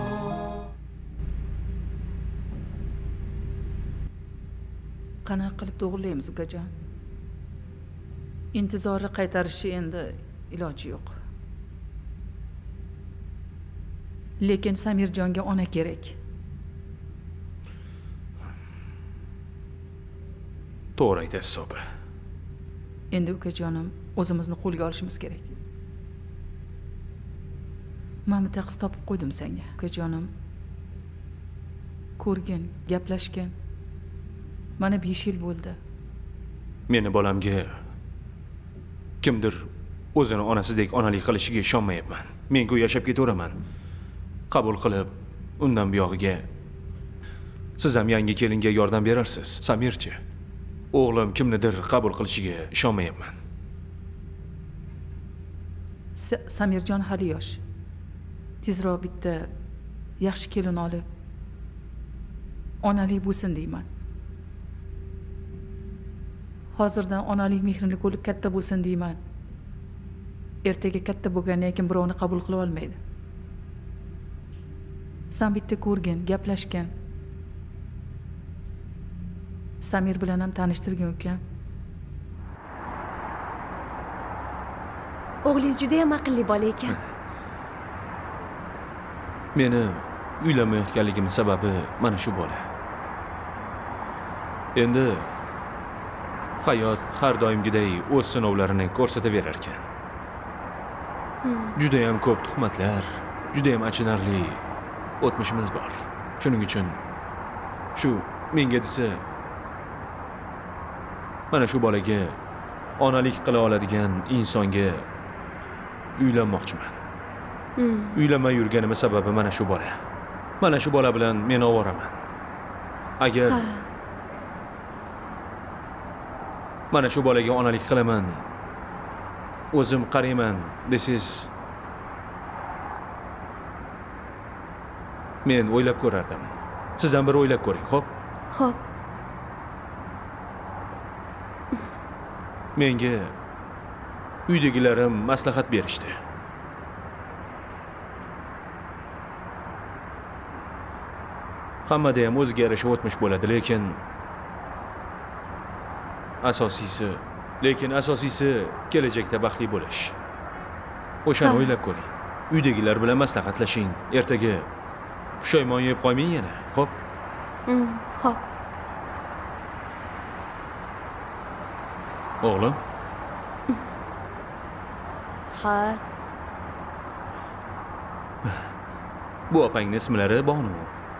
Qanaqa qilib to'g'rilaymiz, ukajon? Intizorni qaytarishi endi iloji yo'q. Lekin Samirjonga ona kerak. To'g'ri aytasiz, opa. Endi ukajonim, o'zimizni qo'lga olishimiz kerak. Men bitta qiz topib qo'ydim senga, ukajonim. ko'rgin, gaplashgan. Mana 5 yil bo'ldi. Meni bolamga kimdir o'zini onasidek onalik qilishiga ishonmayapman. Men-ku yashab ketaveraman. Qabul qilib, undan buyog'iga siz ham yangi kelinga yordam berarsiz. Samirchi, o'g'lim kimnidir qabul qilishiga ishonmayapman. Samirjon hali yosh. Tezroq bitta yaxshi kelin olib onalik bo'lsin deyman. Hozirdan onalik mehrini ko'rib katta bo'lsin deyman. Ertaga katta bo'lgandan keyin birovni qabul qila olmaydi. Sen bitta ko'rgin, gaplashgan. Samir bilan ham tanishtirgan ukam. O'g'lingiz juda ham aqlli bola ekan. Meni uylanmayotganligimning sababi mana shu bola. Endi hayot har doimgidek o'z sinovlarini ko'rsataverar ekan. Juda ham ko'p tuhmatlar, juda ham achinarli o'tmishimiz bor. Shuning uchun shu menga desa mana shu bolaga onalik qila oladigan insonga uylanmoqchiman. Uylanmay yurganim sababi mana shu bola. Mana shu bola bilan men ovoraman. Agar mana shu bolaga onalik qilaman, o'zim qarayman desiz, men o'ylab ko'rardim. Siz ham bir o'ylab ko'ring, xo'p? Xo'p. Menga uydagilarim maslahat berishdi. Hammada ham o'ziga yarasha o'tmish bo'ladi, lekin asosiysi kelajakda baxtli bo'lish. O'shani o'ylab ko'ring. Uydagilar bilan maslahatlashing. Ertaga pushaymon yeb qolmang yana, xo'p? Xo'p. O'g'lim? Ha. Bu opangning ismlari Bonu.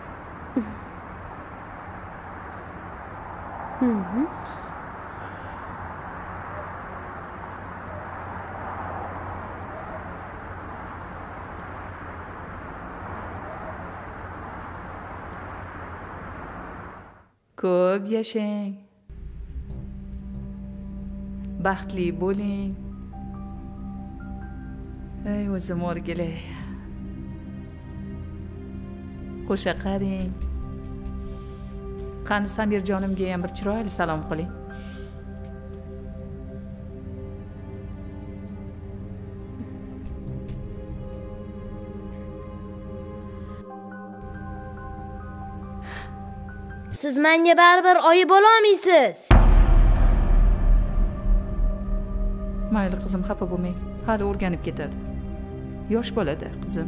Ko'p yashang. Baxtli bo'ling. Ey o'zim o'rgilay. Qo'sha qaring. Qani Samirjonimga ham bir chiroyli salom qiling. Siz menga baribir oyi bo'la olmaysiz. Mayli qizim, xafa bo'lmang. Hali o'rganib ketadi. Yosh bolada, qizim.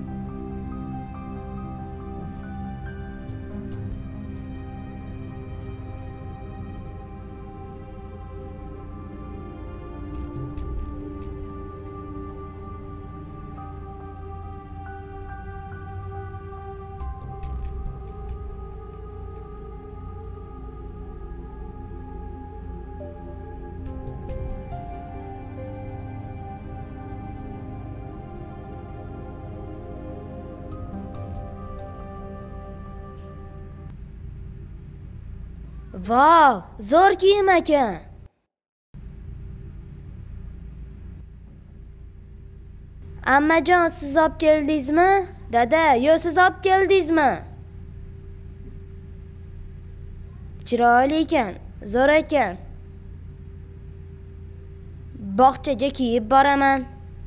Vau, zo'r kiyim ekan. Ammajon, siz olib keldingizmi? Dada, yo siz olib keldingizmi? Chiroyli ekan, zo'r ekan. Bog'chaga kiyib boraman.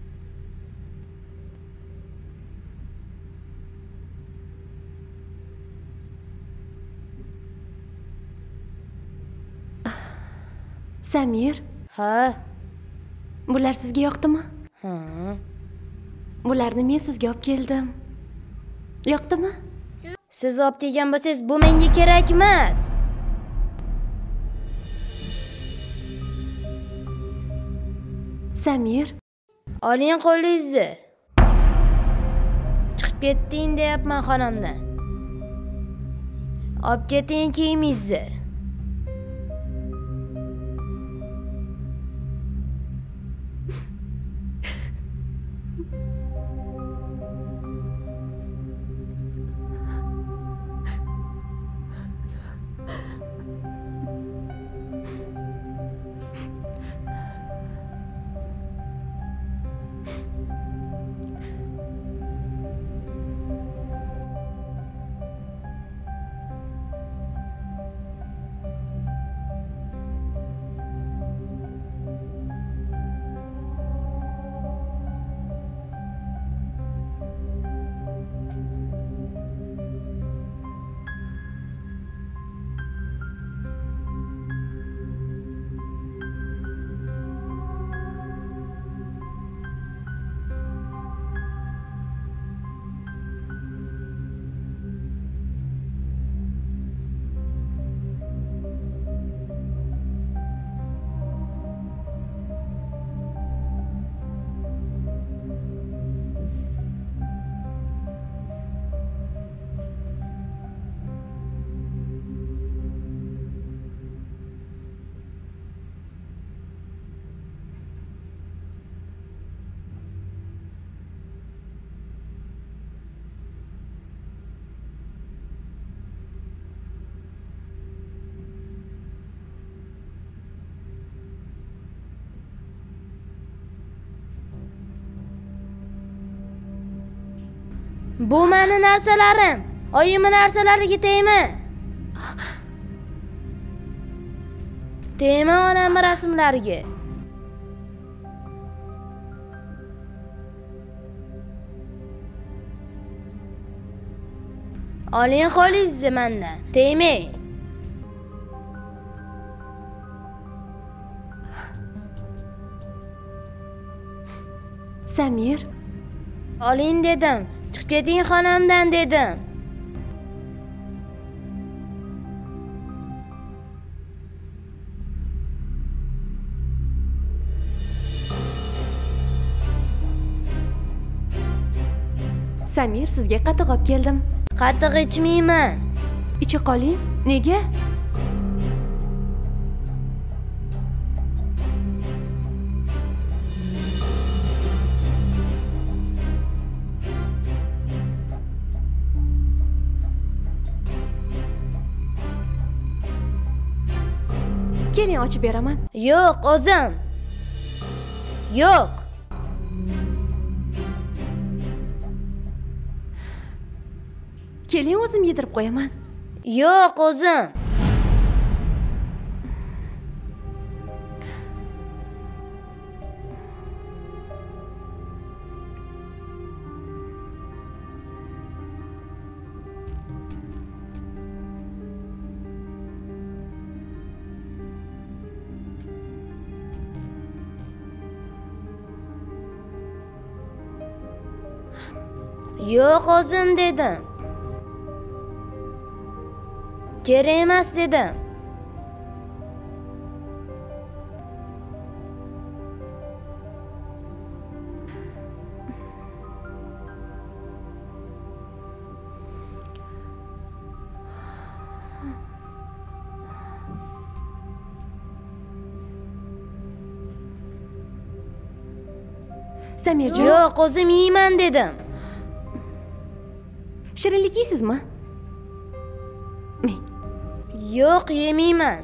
Samir? Ha. Bular sizga yoqdimi? Ha. Bularni men sizga olib keldim. Yoqdimi? Siz olib kelgan bo'lsangiz, bu menga kerak emas. Samir? Oling qo'lingizni. Chiqib ketding deyapman xonamdan. Olib keting kiyimingizni. Bu meni narsalarim. Oyimni narsalariga tegma. Tegma onamning rasmlariga. Oling qo'lingizni mendan. Tegmang. Samir, Oling dedim. Chiqib keting xonamdan dedim. Samir, sizga qatiq olib keldim. Qatiq ichmayman. Icha qoling. Nega? Keling, ochib beraman. Yo'q, o'zim. Yo'q. Keling, o'zim yedirib qo'yaman. Yo'q, o'zim. Yo'q, o'zim dedim. Kerak emas dedim. Samirjon. Yo'q, o'zim yeyman dedim. Shirinlik yeysizmi? Yo'q, yemayman.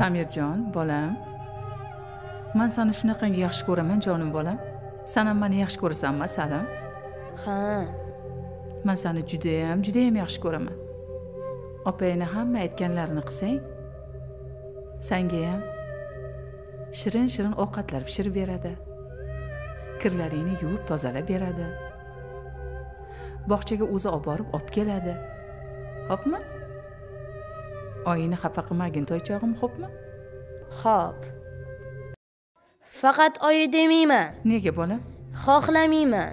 Samirjon, bolam. Men seni shunaqangi yaxshi ko'raman, jonim bolam. Sen ham meni yaxshi ko'rasanmi, Salim? Ha. Men seni judayam yaxshi ko'raman. Opangni hamma aytganlarini qilsang, senga ham shirin ovqatlar pishirib beradi. Kirlaringni yuvib tozalab beradi. Bog'chaga o'zi olib borib olib keladi. Xo'pmi? Oyini xafa qilmagin to'ychog'im, xo'pmi? Xo'p. Faqat oyi demayman. Nega bolam? Xohlamayman.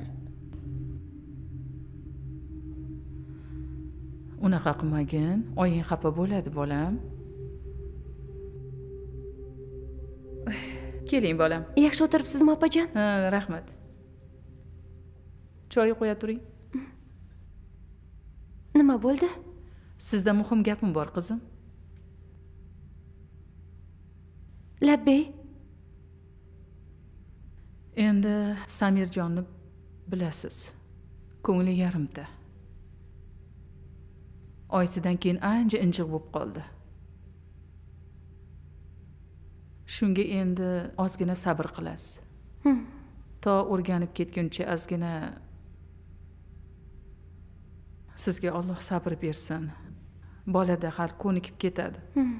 Unaqa qilmagin, oying xafa bo'ladi, bolam. Keling, bolam. Yaxshi o'tiribsizmi, opajon? Ha, rahmat. Choy qo'ya turing. Nima bo'ldi? Sizda muhim gapim bor, qizim. Labbay. Endi Samirjonni bilasiz. Ko'ngli yarimta. Oysidan keyin ancha injiq bo'lib qoldi. Shunga endi ozgina sabr qilasiz. To o'rganib ketguncha ozgina sizga Alloh sabr bersin. Bolada har ko'nikib ketadi.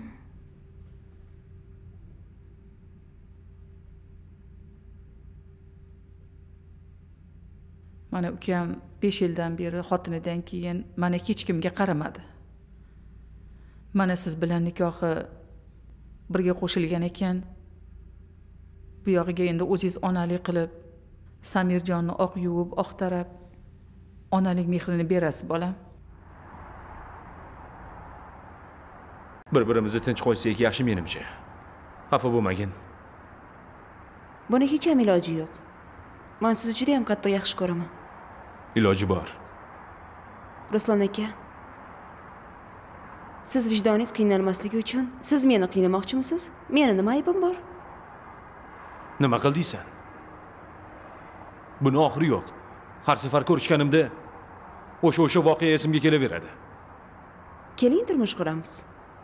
Mana ukam 5 yildan beri xotinidan keyin mana hech kimga qaramadi. Mana siz bilan nikohi birga qo'shilgan ekan. Bu yog'iga endi o'zingiz onalik qilib, Samirjonni oq yuvib, oq tarab onalik mehrini berasiz, bolam. Bir-birimizni tinch qo'ysak yaxshi menimcha. Xafa bo'lmagin. Buni hech ham iloji yo'q. Men sizni juda ham qattiq yaxshi ko'raman. Iloji bor. Ruslan aka. Siz vijdoningiz qiynalmasligi uchun siz meni qiynamoqchimisiz? Meni nima aybim bor? Nima qildiysan? Buni oxiri yo'q. Har safar ko'rishganimda o'sha voqea esimga kelaveradi. Keling turmush quramiz.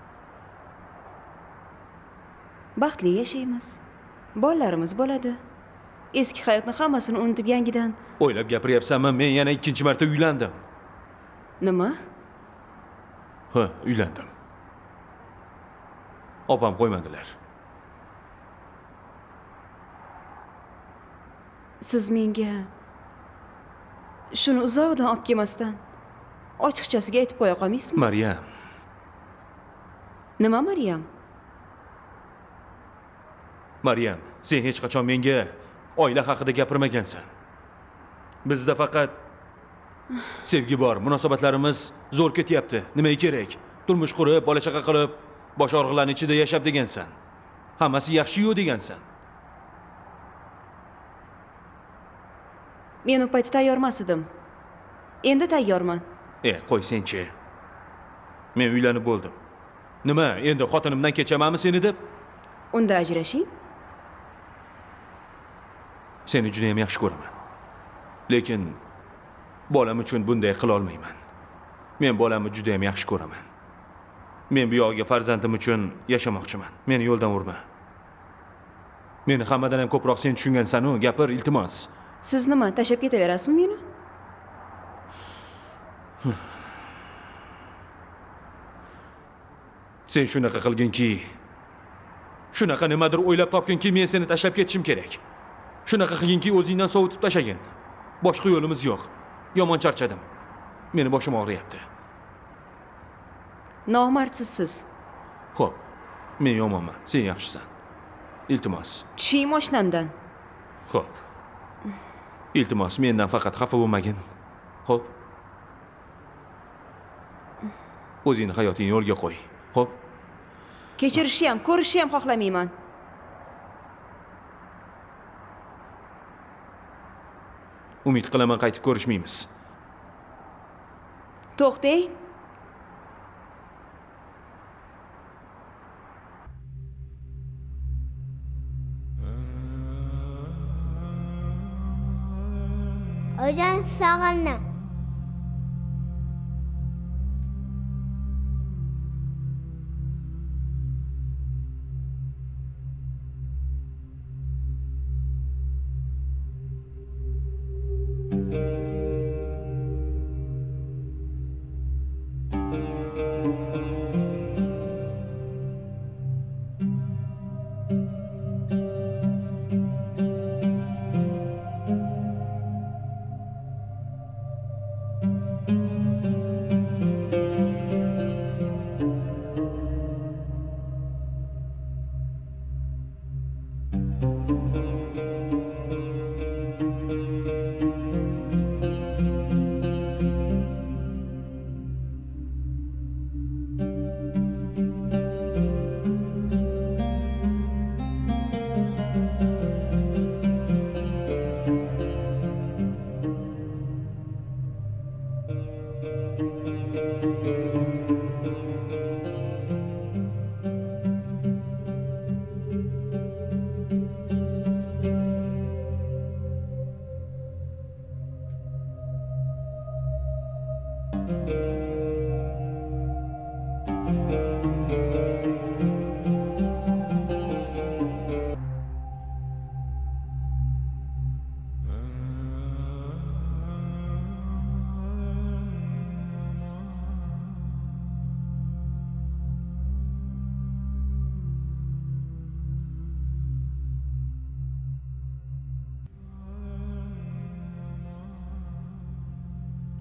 Baxtli yashaymiz. Bolalarimiz bo'ladi. Eski hayotni hammasini unutib yangidan. O'ylab gapiryapsanmi? Men yana 2-marta uylandim. Nima? Ha, uylandim. Opam qo'ymadilar. Siz menga shuni uzoqdan olib kelmasdan ochiqchasiga aytib qo'ya qolmaysizmi? Maryam. Nima Maryam? Maryam, sen hech qachon menga oila haqida gapirmagansan. Bizda faqat sevgi bor, munosabatlarimiz zo'r ketyapti. Nimaga kerak? Turmush qurib, bola chaqa qilib, bosh og'riqlarning ichida yashab degansan. Hammasi yaxshi-yu degansan. Men u paytda tayyor emas edim. Endi tayyorman. Qo'ysen-chi. Men uylanib bo'ldim. Nima, endi xotinimdan kechamanmi seni deb? Unda ajrashing. Seni juda ham yaxshi ko'raman. Lekin bolam uchun bunday qila olmayman. Men bolamni juda ham yaxshi ko'raman. Men bu yo'g'iga farzandim uchun yashamoqchiman. Meni yo'ldan urma. Meni hammadan ham ko'proq sen tushungansan-ku, gapir, iltimos. Siz nima, tashlab ketaverasizmi meni? Sen shunaqa qilginki, shunaqa nimadir o'ylab topginki, men seni tashlab ketishim kerak. Shunaqa qilginki, o'zingdan sovutib tashagin. Boshqa yo'limiz yo'q. Yomon charchadim. Meni boshim og'riyapti. Nomardsiz siz. Xo'p, men yomonman, sen yaxshisan. Iltimos. Tushing mashinamdan. Xo'p. Iltimos, mendan faqat xafa bo'lmagin. Xo'p. O'zingni hayotingni yo'lga qo'y. Xo'p. Kechirishni ham, ko'rishni ham xohlamayman. Umid qilaman qaytib ko'rishmaymiz. To'xtang. Ojan sog'indim.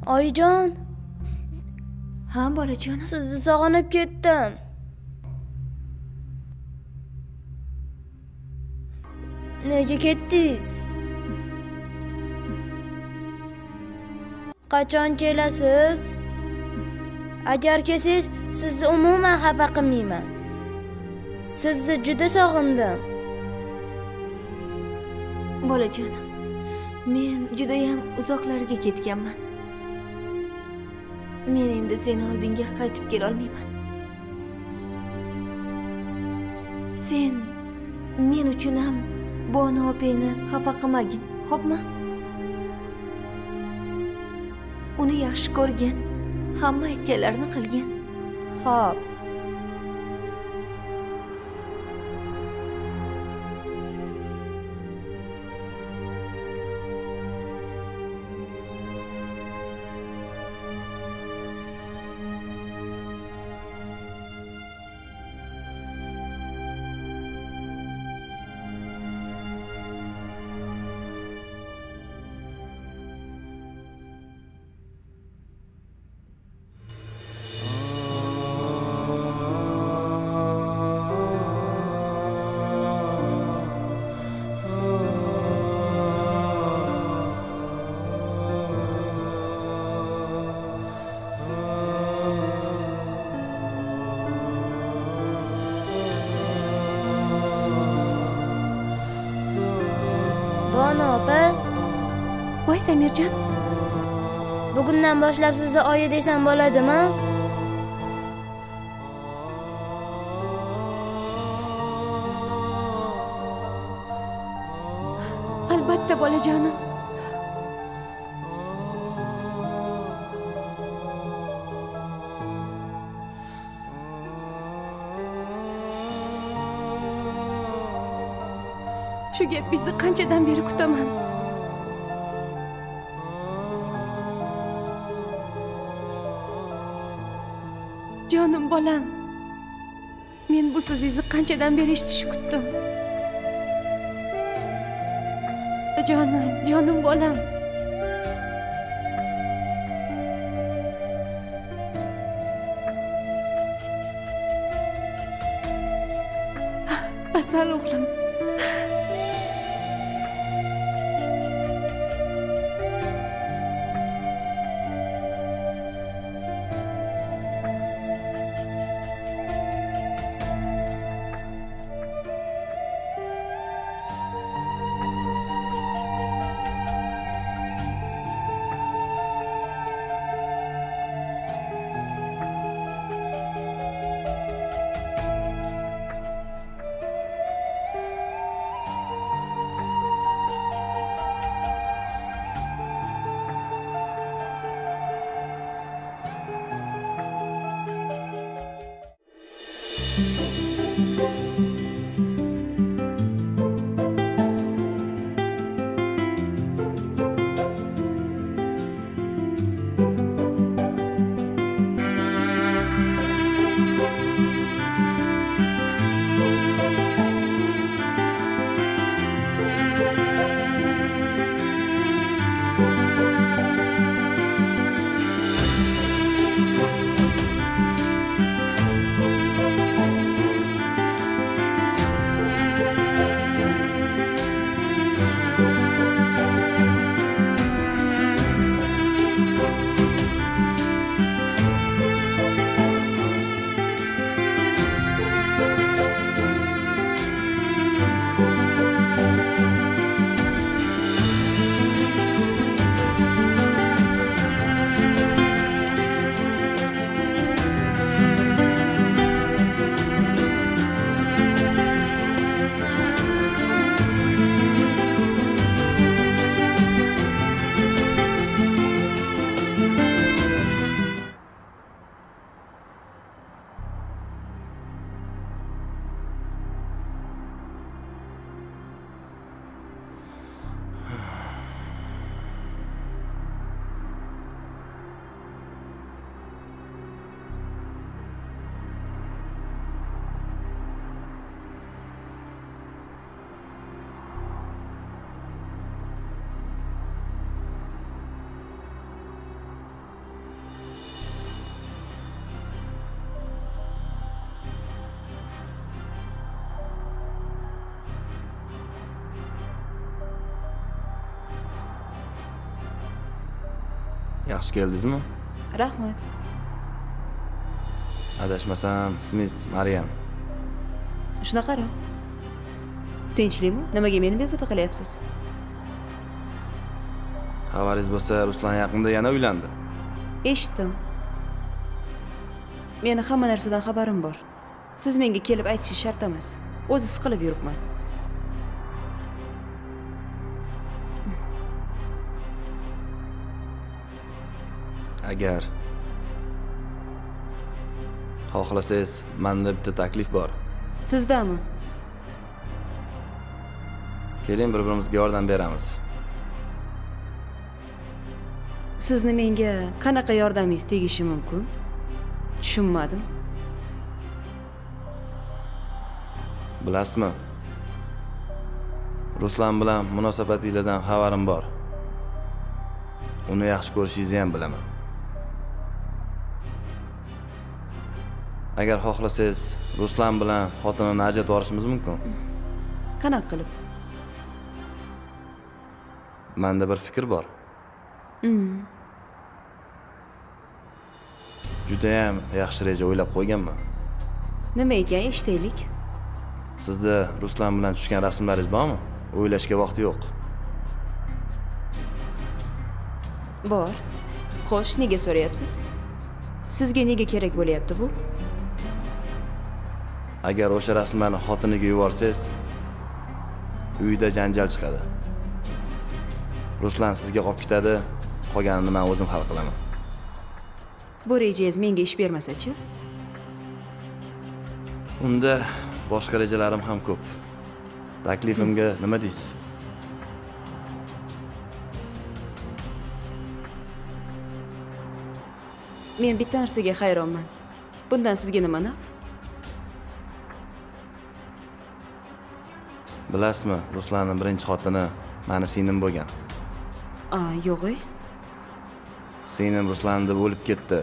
Oyijon. Ha, bolajonim. Sizni sog'inib ketdim. Nega ketdingiz? Qachon kelasiz? Agar kelsangiz, sizni umuman xafa qilmayman. Sizni juda sog'indim. Bolajonim, men judayam uzoqlarga ketganman. Men endi seni oldingga qaytib kela olmayman. Sen men uchun ham Bona opangni xafa qilmagin, xo'pmi? Uni yaxshi ko'rgin, hamma aytganlarini qilgin. Xo'p. Voy Samirjon. Bugundan boshlab sizni oyi desam bo'ladimi? Albatta bolajonim. Shu gapingizni qanchadan beri kutaman. Jonim bolam. Men bu so'zingizni qanchadan beri eshitishni kutdim. Jonim bolam. Asal o'g'lim. Yaxshi keldingizmi? Rahmat. Adashmasam, ismingiz Maryam. Shunaqaro. Tinchlikmi? Nimaga meni bezovta qilyapsiz? Xabaringiz bo'lsa, Ruslan yaqinda yana uylandi. Eshitdim. Meni hamma narsadan xabarim bor. Siz menga kelib aytishingiz shart emas. O'zi siqilib yuribman. Agar xohlasangiz, menda bitta taklif bor. Sizdami? Keling, bir-birimizga yordam beramiz. Sizni menga qanaqa yordamingiz tegishi mumkin? Tushunmadim. Bilasizmi? Ruslan bilan munosabatingizdan xabarim bor. Uni yaxshi ko'rishingizni ham bilaman. Agar xohlasangiz, Ruslan bilan xotinini ajratib yuborishimiz mumkin. Qanaqa qilib? Menda bir fikr bor. Juda ham yaxshi reja o'ylab qo'yganman. Nima ekan, eshitaylik. Sizda Ruslan bilan tushgan rasmlaringiz bormi? O'ylashga vaqt yo'q. Bor. Xo'sh, nega so'rayapsiz? Sizga nega kerak bo'lyapti bu? Agar o'sha rasmlarni xotiniga yuborsangiz, uyda janjal chiqadi. Ruslan sizga qolib ketadi, qolganini men o'zim hal qilaman. Bu rejangiz menga ish bermasa-chi? Unda boshqa rejalarim ham ko'p. Taklifimga nima deysiz? Men bitta narsaga hayronman. Bundan sizga nima naf? Bilasizmi, Ruslanning birinchi xotini meni singlim bo'lgan. Yo'q-ey. Singlim Ruslan deb o'lib ketdi.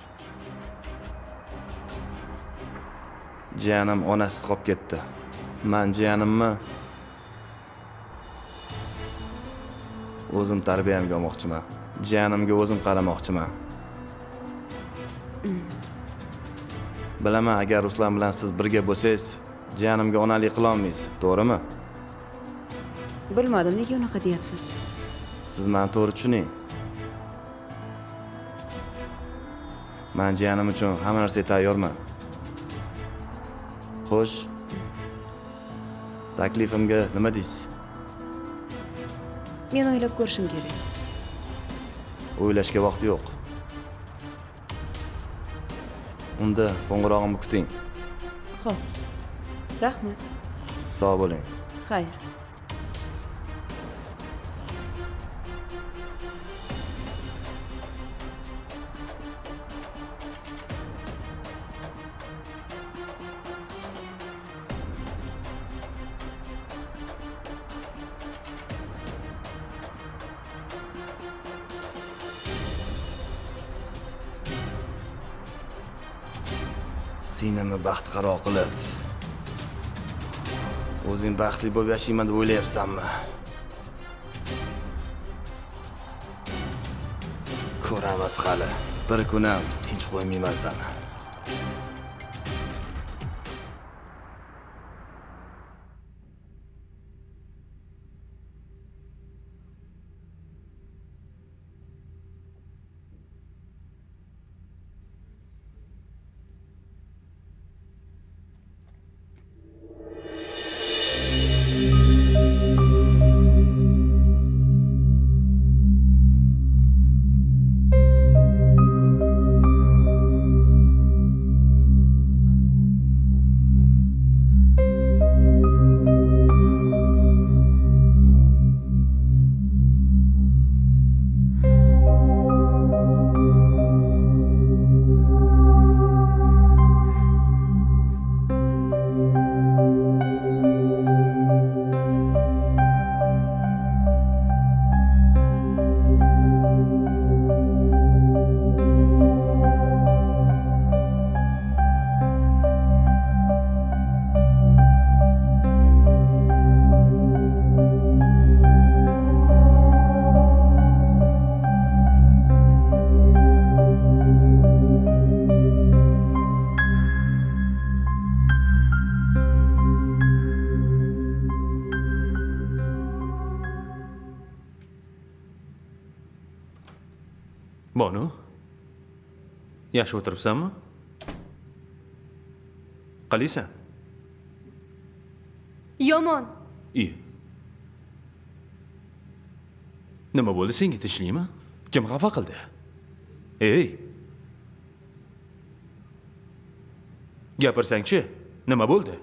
Jiyanim onasiz qolib ketdi. Men jiyanimni o'zim tarbiyamga olmoqchiman. Jiyanimga o'zim qaramoqchiman. Bilaman, agar Ruslan bilan siz birga bo'lsangiz, jiyanimga onalik qila olmaysiz, to'g'rimi? Bilmadim, nega unaqa deyapsiz? Siz meni to'g'ri tushuning. Men jiyanim uchun hamma narsaga tayyorman. Xo'sh. Taklifimga nima deysiz? Men o'ylab ko'rishim kerak. O'ylashga vaqt yo'q. Unda qo'ng'irog'imni kuting. Xo'p. Rahmat. Sog' bo'ling. Xayr. Sinamni baxtqaro qilib, o'zing baxtli bo'lib yashayman deb o'ylayapsanmi? Ko'ramiz hali. Bir kun ham tinch qo'ymayman seni. Bonu? Yaxshi o'tiribsanmi? Qalaysan? Yomon. İyi. Nima bo'ldi senga tinchlikmi? Kim xafa qildi? Ey. Gapirsang-chi, nima bo'ldi?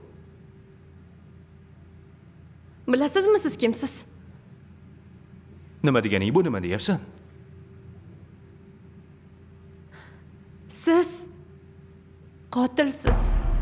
Bilasizmi siz kimsiz? Nima deganing bu, nima deyapsan? Siz qotilsiz.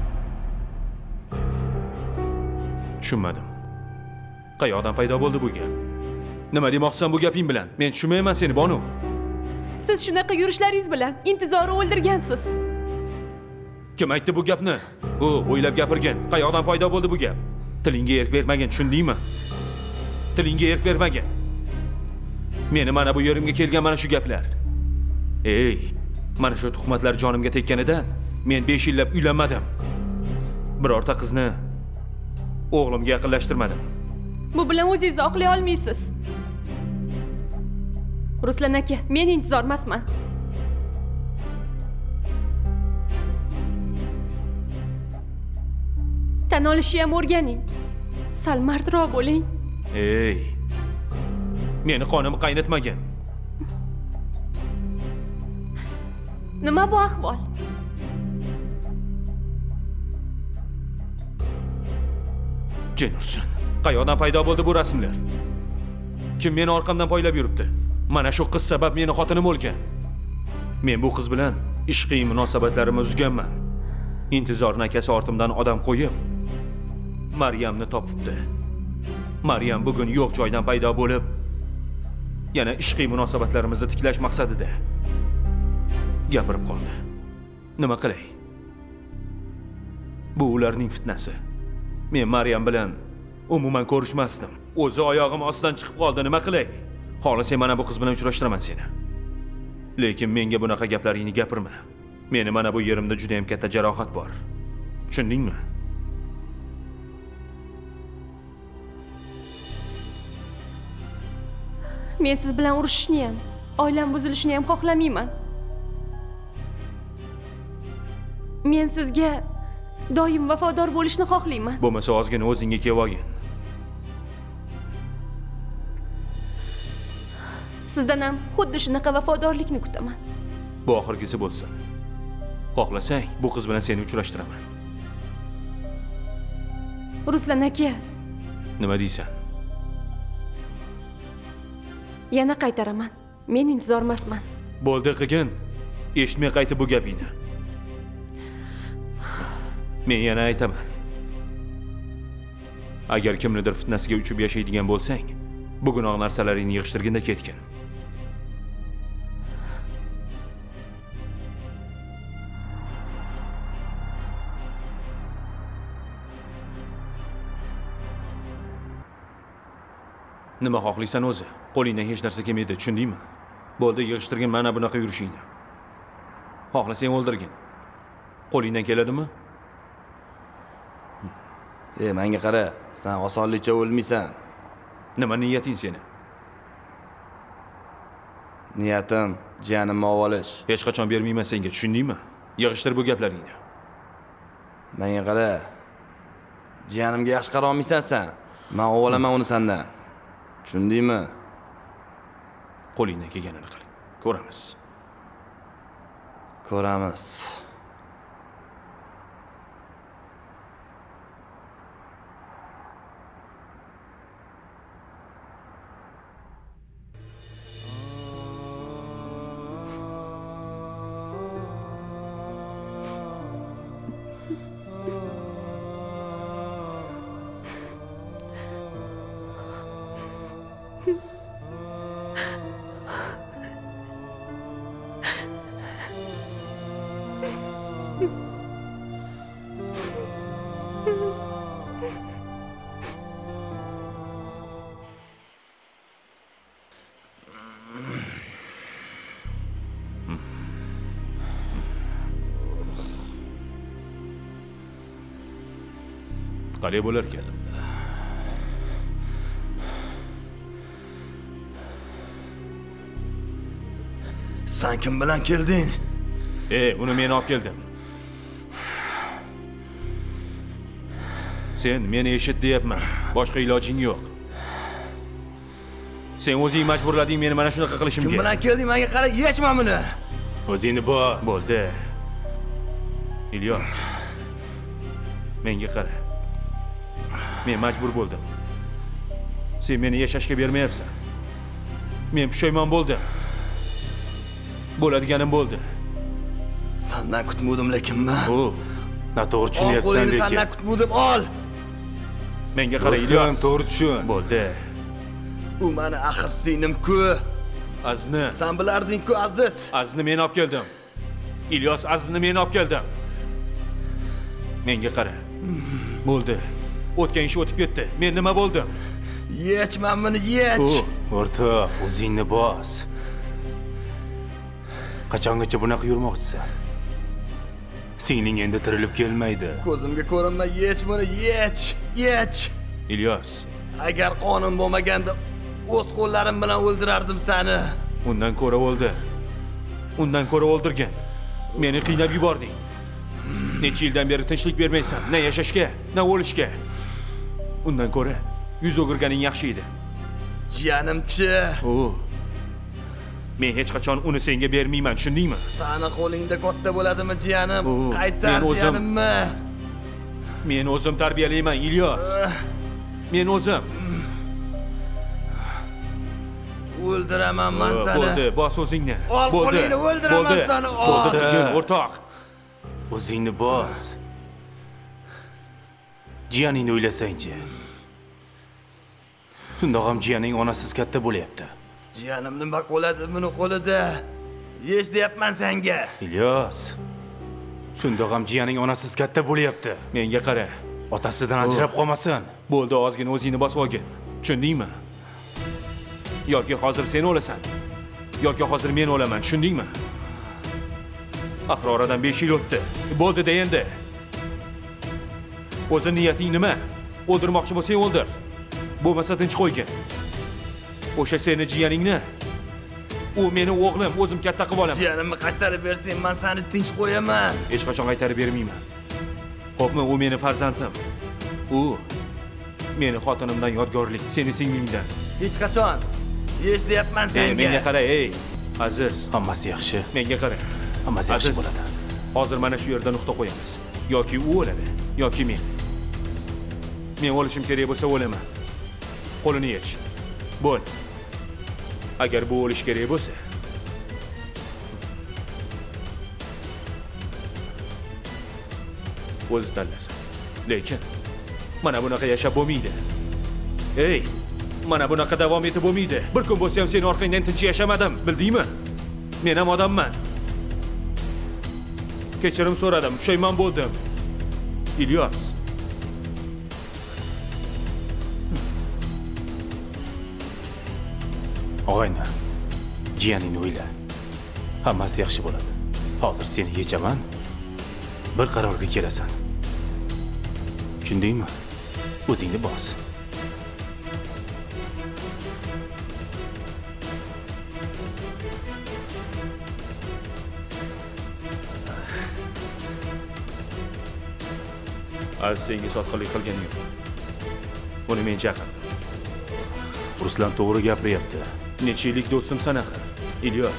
Tushunmadim. Qayoqdan paydo bo'ldi bu gap? Nima demoqchisan bu gaping bilan? Men tushunmayman seni, Bonu. Siz shunaqa yurishlaringiz bilan intizorni o'ldirgansiz. Kim aytdi bu gapni? U o'ylab gapirgan. Qayoqdan paydo bo'ldi bu gap? Tilingga erk bermagin, tushundingmi? Tilingga erk bermagin. Meni mana bu yerimga kelgan mana shu gaplar. Ey, mana shu tuhmatlar jonimga tekkanidan men 5 yillab uylanmadim. Birorta qizni o'g'limga yaqinlashtirmadim. Bu bilan o'zingizni oqlay olmaysiz. Ruslan aka, men intizor emasman. Tan olishni ham o'rganing. Sal mardroq bo'ling. Ey, meni qonimni qaynatmagin. Nima bu ahvol? Jin ursin. Qayoqdan paydo bo'ldi bu rasmlar? Kim meni orqamdan poylab yuribdi? Mana shu qiz sabab meni xotinim o'lgan. Men bu qiz bilan ishqiy munosabatlarimni uzganman. Intizorning akasi ortimdan odam qo'yib Maryamni topibdi. Maryam bugun yo'q joydan paydo bo'lib, yana ishqiy munosabatlarimizni tiklash maqsadida gapirib qoldi. Nima qilay? Bu ularning fitnasi. Men Maryam bilan umuman ko'rishmasdim. O'zi oyog'im ostidan chiqib qoldi. Nima qilay? Xohlasang mana bu qiz bilan uchrashtiraman seni. Lekin menga bunaqa gaplaringni gapirma. Meni mana bu yerimda juda ham katta jarohat bor. Tushundingmi? Men siz bilan urushishni ham, oilam buzilishini ham xohlamayman. Men sizga doim vafodor bo'lishni xohlayman. Bo'lmasa ozgina o'zingga kelib olgin. Sizdan ham xuddi shunaqa vafodorlikni kutaman. Bu oxirgisi bo'lsin. Xohlasang, bu qiz bilan seni uchrashtiraman. Ruslan aka. Nima deysan? Yana qaytaraman. Men intizor emasman. Bo'ldi qilgin. Eshitmay qaytib bu gapingni. Men yana aytaman. Agar kimnidir fitnasiga uchib yashaydigan bo'lsang, bugunoq narsalaringni yig'ishtirginda ketgin. Nima xohlaysan o'zi? Qo'lingdan hech narsa kelmaydi, tushundingmi? Bo'ldi, yig'ishtirgin mana bunaqa yurishingni. Xohlasang o'ldirgin. Qo'lingdan keladimi? Menga qara, sen osonlikcha o'lmaysan. Nima niyating seni? Niyatim jiyanimni ovolish. Hech qachon bermayman senga, tushundingmi? Yig'ishtir bu gaplaringni. Menga qara. Jiyanimga yaxshi qara olmaysan sen. Men ovolaman uni sendan. Tushundingmi? Qo'lingdan kelganini qil. Ko'ramiz. Ko'ramiz. Qalay bo'lar ekan? Sen kim bilan kelding? Uni men olib keldim. Sen meni eshit deyapman. Boshqa ilojing yo'q. Sen o'zing majburlading meni mana shunaqa qilishimga. Kim bilan kelding? Menga qara, yechma buni. O'zingni bos. Bo'ldi. İlyos. Menga qara. Men majbur bo'ldim. Sen meni yashashga bermayapsan. Men pushaymon bo'ldim. Bo'ladiganim bo'ldi. Sendan kutmadim lekin men. Noto'g'ri tushunyapsan lekin. Sendan kutmadim, ol. Menga qara Ilyos. To'g'ri tushun. Bo'ldi. U meni axir singlim-ku. Azizni. Sen bilarding-ku, Aziz. Azizni men olib keldim. İlyos, Azizni men olib keldim. Menga qara. Bo'ldi. O'tgan ish o'tib ketdi. Men nima bo'ldim? Yechma buni, yech. O'rtoq, o'zingni bos. Qachongacha bunaqa yurmoqchisan? Singling endi tirilib kelmaydi. Ko'zimga ko'rinma, yech buni, yech, yech. İlyos. Agar qonun bo'lmaganda o'z qo'llarim bilan o'ldirardim seni. Undan ko'ra o'ldi. Undan ko'ra o'ldirgin. Meni qiynab yubording. Necha yildan beri tinchlik bermaysan, na yashashga, na o'lishga. Undan ko'ra yuz o'girganing yaxshi edi. Jiyanimchi. Men hech qachon uni senga bermayman, tushundingmi? Seni qo'lingda katta bo'ladimi, jiyanim? Qaytar jiyanimmi? Men o'zim tarbiyalayman, İlyos. Men o'zim. O'ldiraman men seni. Bo'ldi, bos o'zingni. Bo'ldi. O'ldiraman seni. Bo'ldi, o'rtoq. O'zingni bos. Jiyaningni o'ylasang-chi. Shundoq ham jiyaning onasiz katta bo'lyapti. Jiyanim nima qoladi buni qo'lida? Yesh deyapman senga. İlyos. Shundoq ham jiyaning onasiz katta bo'lyapti. Menga qara. Otasidan ajrab qolmasin. Bo'ldi, ozgina o'zingni bosib olgin. Tushundingmi? Yoki hozir sen o'lasan, yoki hozir men o'laman, tushundingmi? Axir oradan 5 yil o'tdi. Bo'ldi-da endi. O'zi niyating nima? O'ldirmoqchi bo'lsang o'ldir. Bo'lmasa tinch qo'ygin. O'sha seni jiyaningni, u meni o'g'lim, o'zim katta qilib olaman. Jiyanimni qaytarib bersang, men seni tinch qo'yaman. Hech qachon qaytarib bermayman. Xo'pmi, u meni farzandim. U meni xotinimdan yodgorlik, seni singlingdan. Hech qachon. Yesh deyapman senga. Menga qara, Aziz. Hammasi yaxshi. Menga qara. Hammasi yaxshi bo'ladi. Hozir mana shu yerda nuqta qo'yamiz. Yoki u o'ladi, yoki men. Men o'lishim kerak bo'lsa o'laman. Qo'lini yech. Bo'l. Agar bu o'lish kerak bo'lsa, o'zi tanlasin. Lekin mana bunaqa yashab bo'lmaydi. Mana bunaqa davom etib bo'lmaydi. Bir kun bo'lsa ham seni orqangdan tinch yashamadim, bildingmi? Men ham odamman. Kechirim so'radim, pushaymon bo'ldim. İlyos. Og'ayni, jiyaningni o'yla. Hammasi yaxshi bo'ladi. Hozir seni yechaman. Bir qarorga kelasan. Tushundingmi? O'zingni bos. Aziz senga sotqinlik qilganim yo'q. Buni men chaqirdim. Ruslan to'g'ri gapiryapti. Necha yillik do'stimsan axir, İlyos.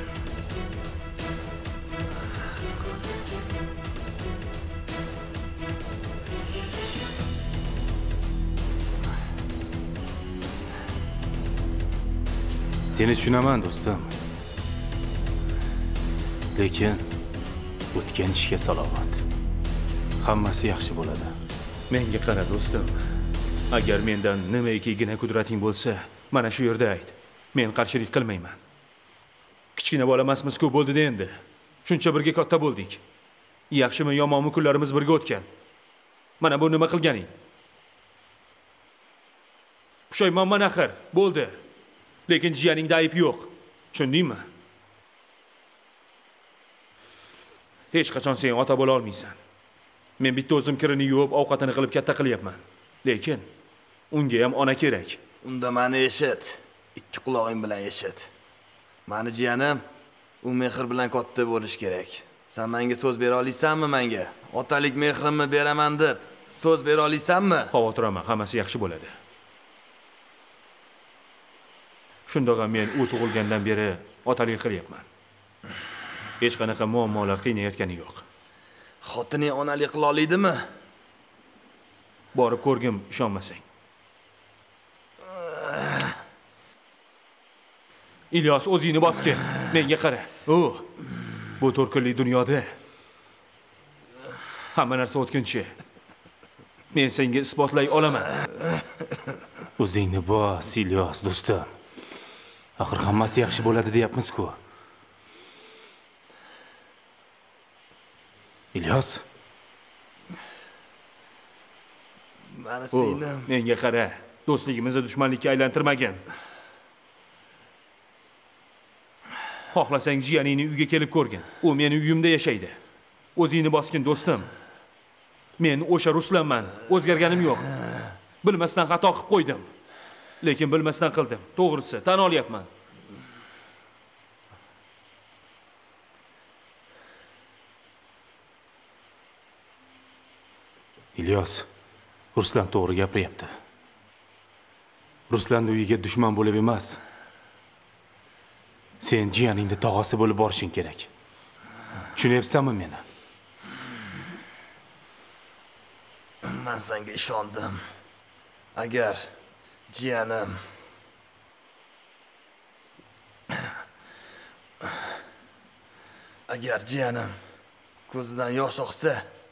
Seni tushunaman do'stim. Lekin o'tgan ishga salovat. Hammasi yaxshi bo'ladi. Menga qara do'stim. Agar mendan nimaikigina qudrating bo'lsa, mana shu yerda ayt. Men qarshilik qilmayman. Kichkina bola emasmiz-ku, bo'ldi-da endi. Shuncha birga katta bo'ldik. Yaxshimi yomonmi kunlarimiz birga o'tgan. Mana bu nima qilganing? Pushaymonman axir, bo'ldi. Lekin jiyaningda ayb yo'q. Tushundingmi? Hech qachon sen ota bo'la olmaysan. Men bitta o'zim kirini yuvib, ovqatini qilib katta qilyapman. Lekin unga ham ona kerak. Unda meni eshit. Ikki quloqing bilan eshit. Meni jiyanim U mehr bilan katta bo'lish kerak. Sen menga so'z bera olaysanmi menga? Otalik mehrimni beraman deb so'z bera olaysanmi? Xavotir olma, hammasi yaxshi bo'ladi. Shundoq ham men u tug'ilgandan beri otalik qilyapman. Hech qanaqa muammolar qiynayotgani yo'q. Xotining onalik qila olaydimi? Borib ko'rgim, ishonmasang. İlyos, o'zingni bosgin. Menga qara. Bu to'rkunli dunyoda hamma narsa o'tkinchi. Men senga isbotlay olaman. O'zingni bos, İlyos, do'stim. Axir hammasi yaxshi bo'ladi deyapmiz-ku. İlyos. Mana seni menga qara. Do'stligimizni dushmanlikka aylantirmagin. Xohlasang jiyaningni uyga kelib ko'rgin. U meni uyimda yashaydi. O'zingni bosgin, do'stim. Men o'sha Ruslanman. O'zgarganim yo'q. Bilmasdan xato qilib qo'ydim. Lekin bilmasdan qildim. To'g'risi, tan olyapman. İlyos, Ruslan to'g'ri gapiryapti. Ruslanning uyiga dushman bo'lib emas, sen jiyaningni tog'asi bo'lib borishing kerak. Tushunyapsanmi meni? Men senga ishondim. Agar jiyanim ko'zidan yosh oqsa,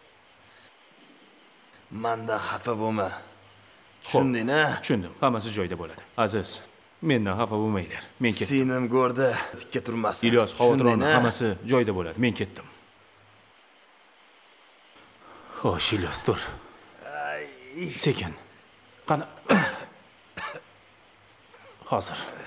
mendan xafa bo'lma. Tushunding-a? Tushundim. Hammasi joyida bo'ladi. Aziz, mendan xafa bo'lmanglar. Men ketdim. Senim go'rda tikka turmasin. İlyos, xavotir olma, hammasi joyida bo'ladi. Men ketdim. Xo'sh, İlyos, tur. Sekin. Qani. Hozir.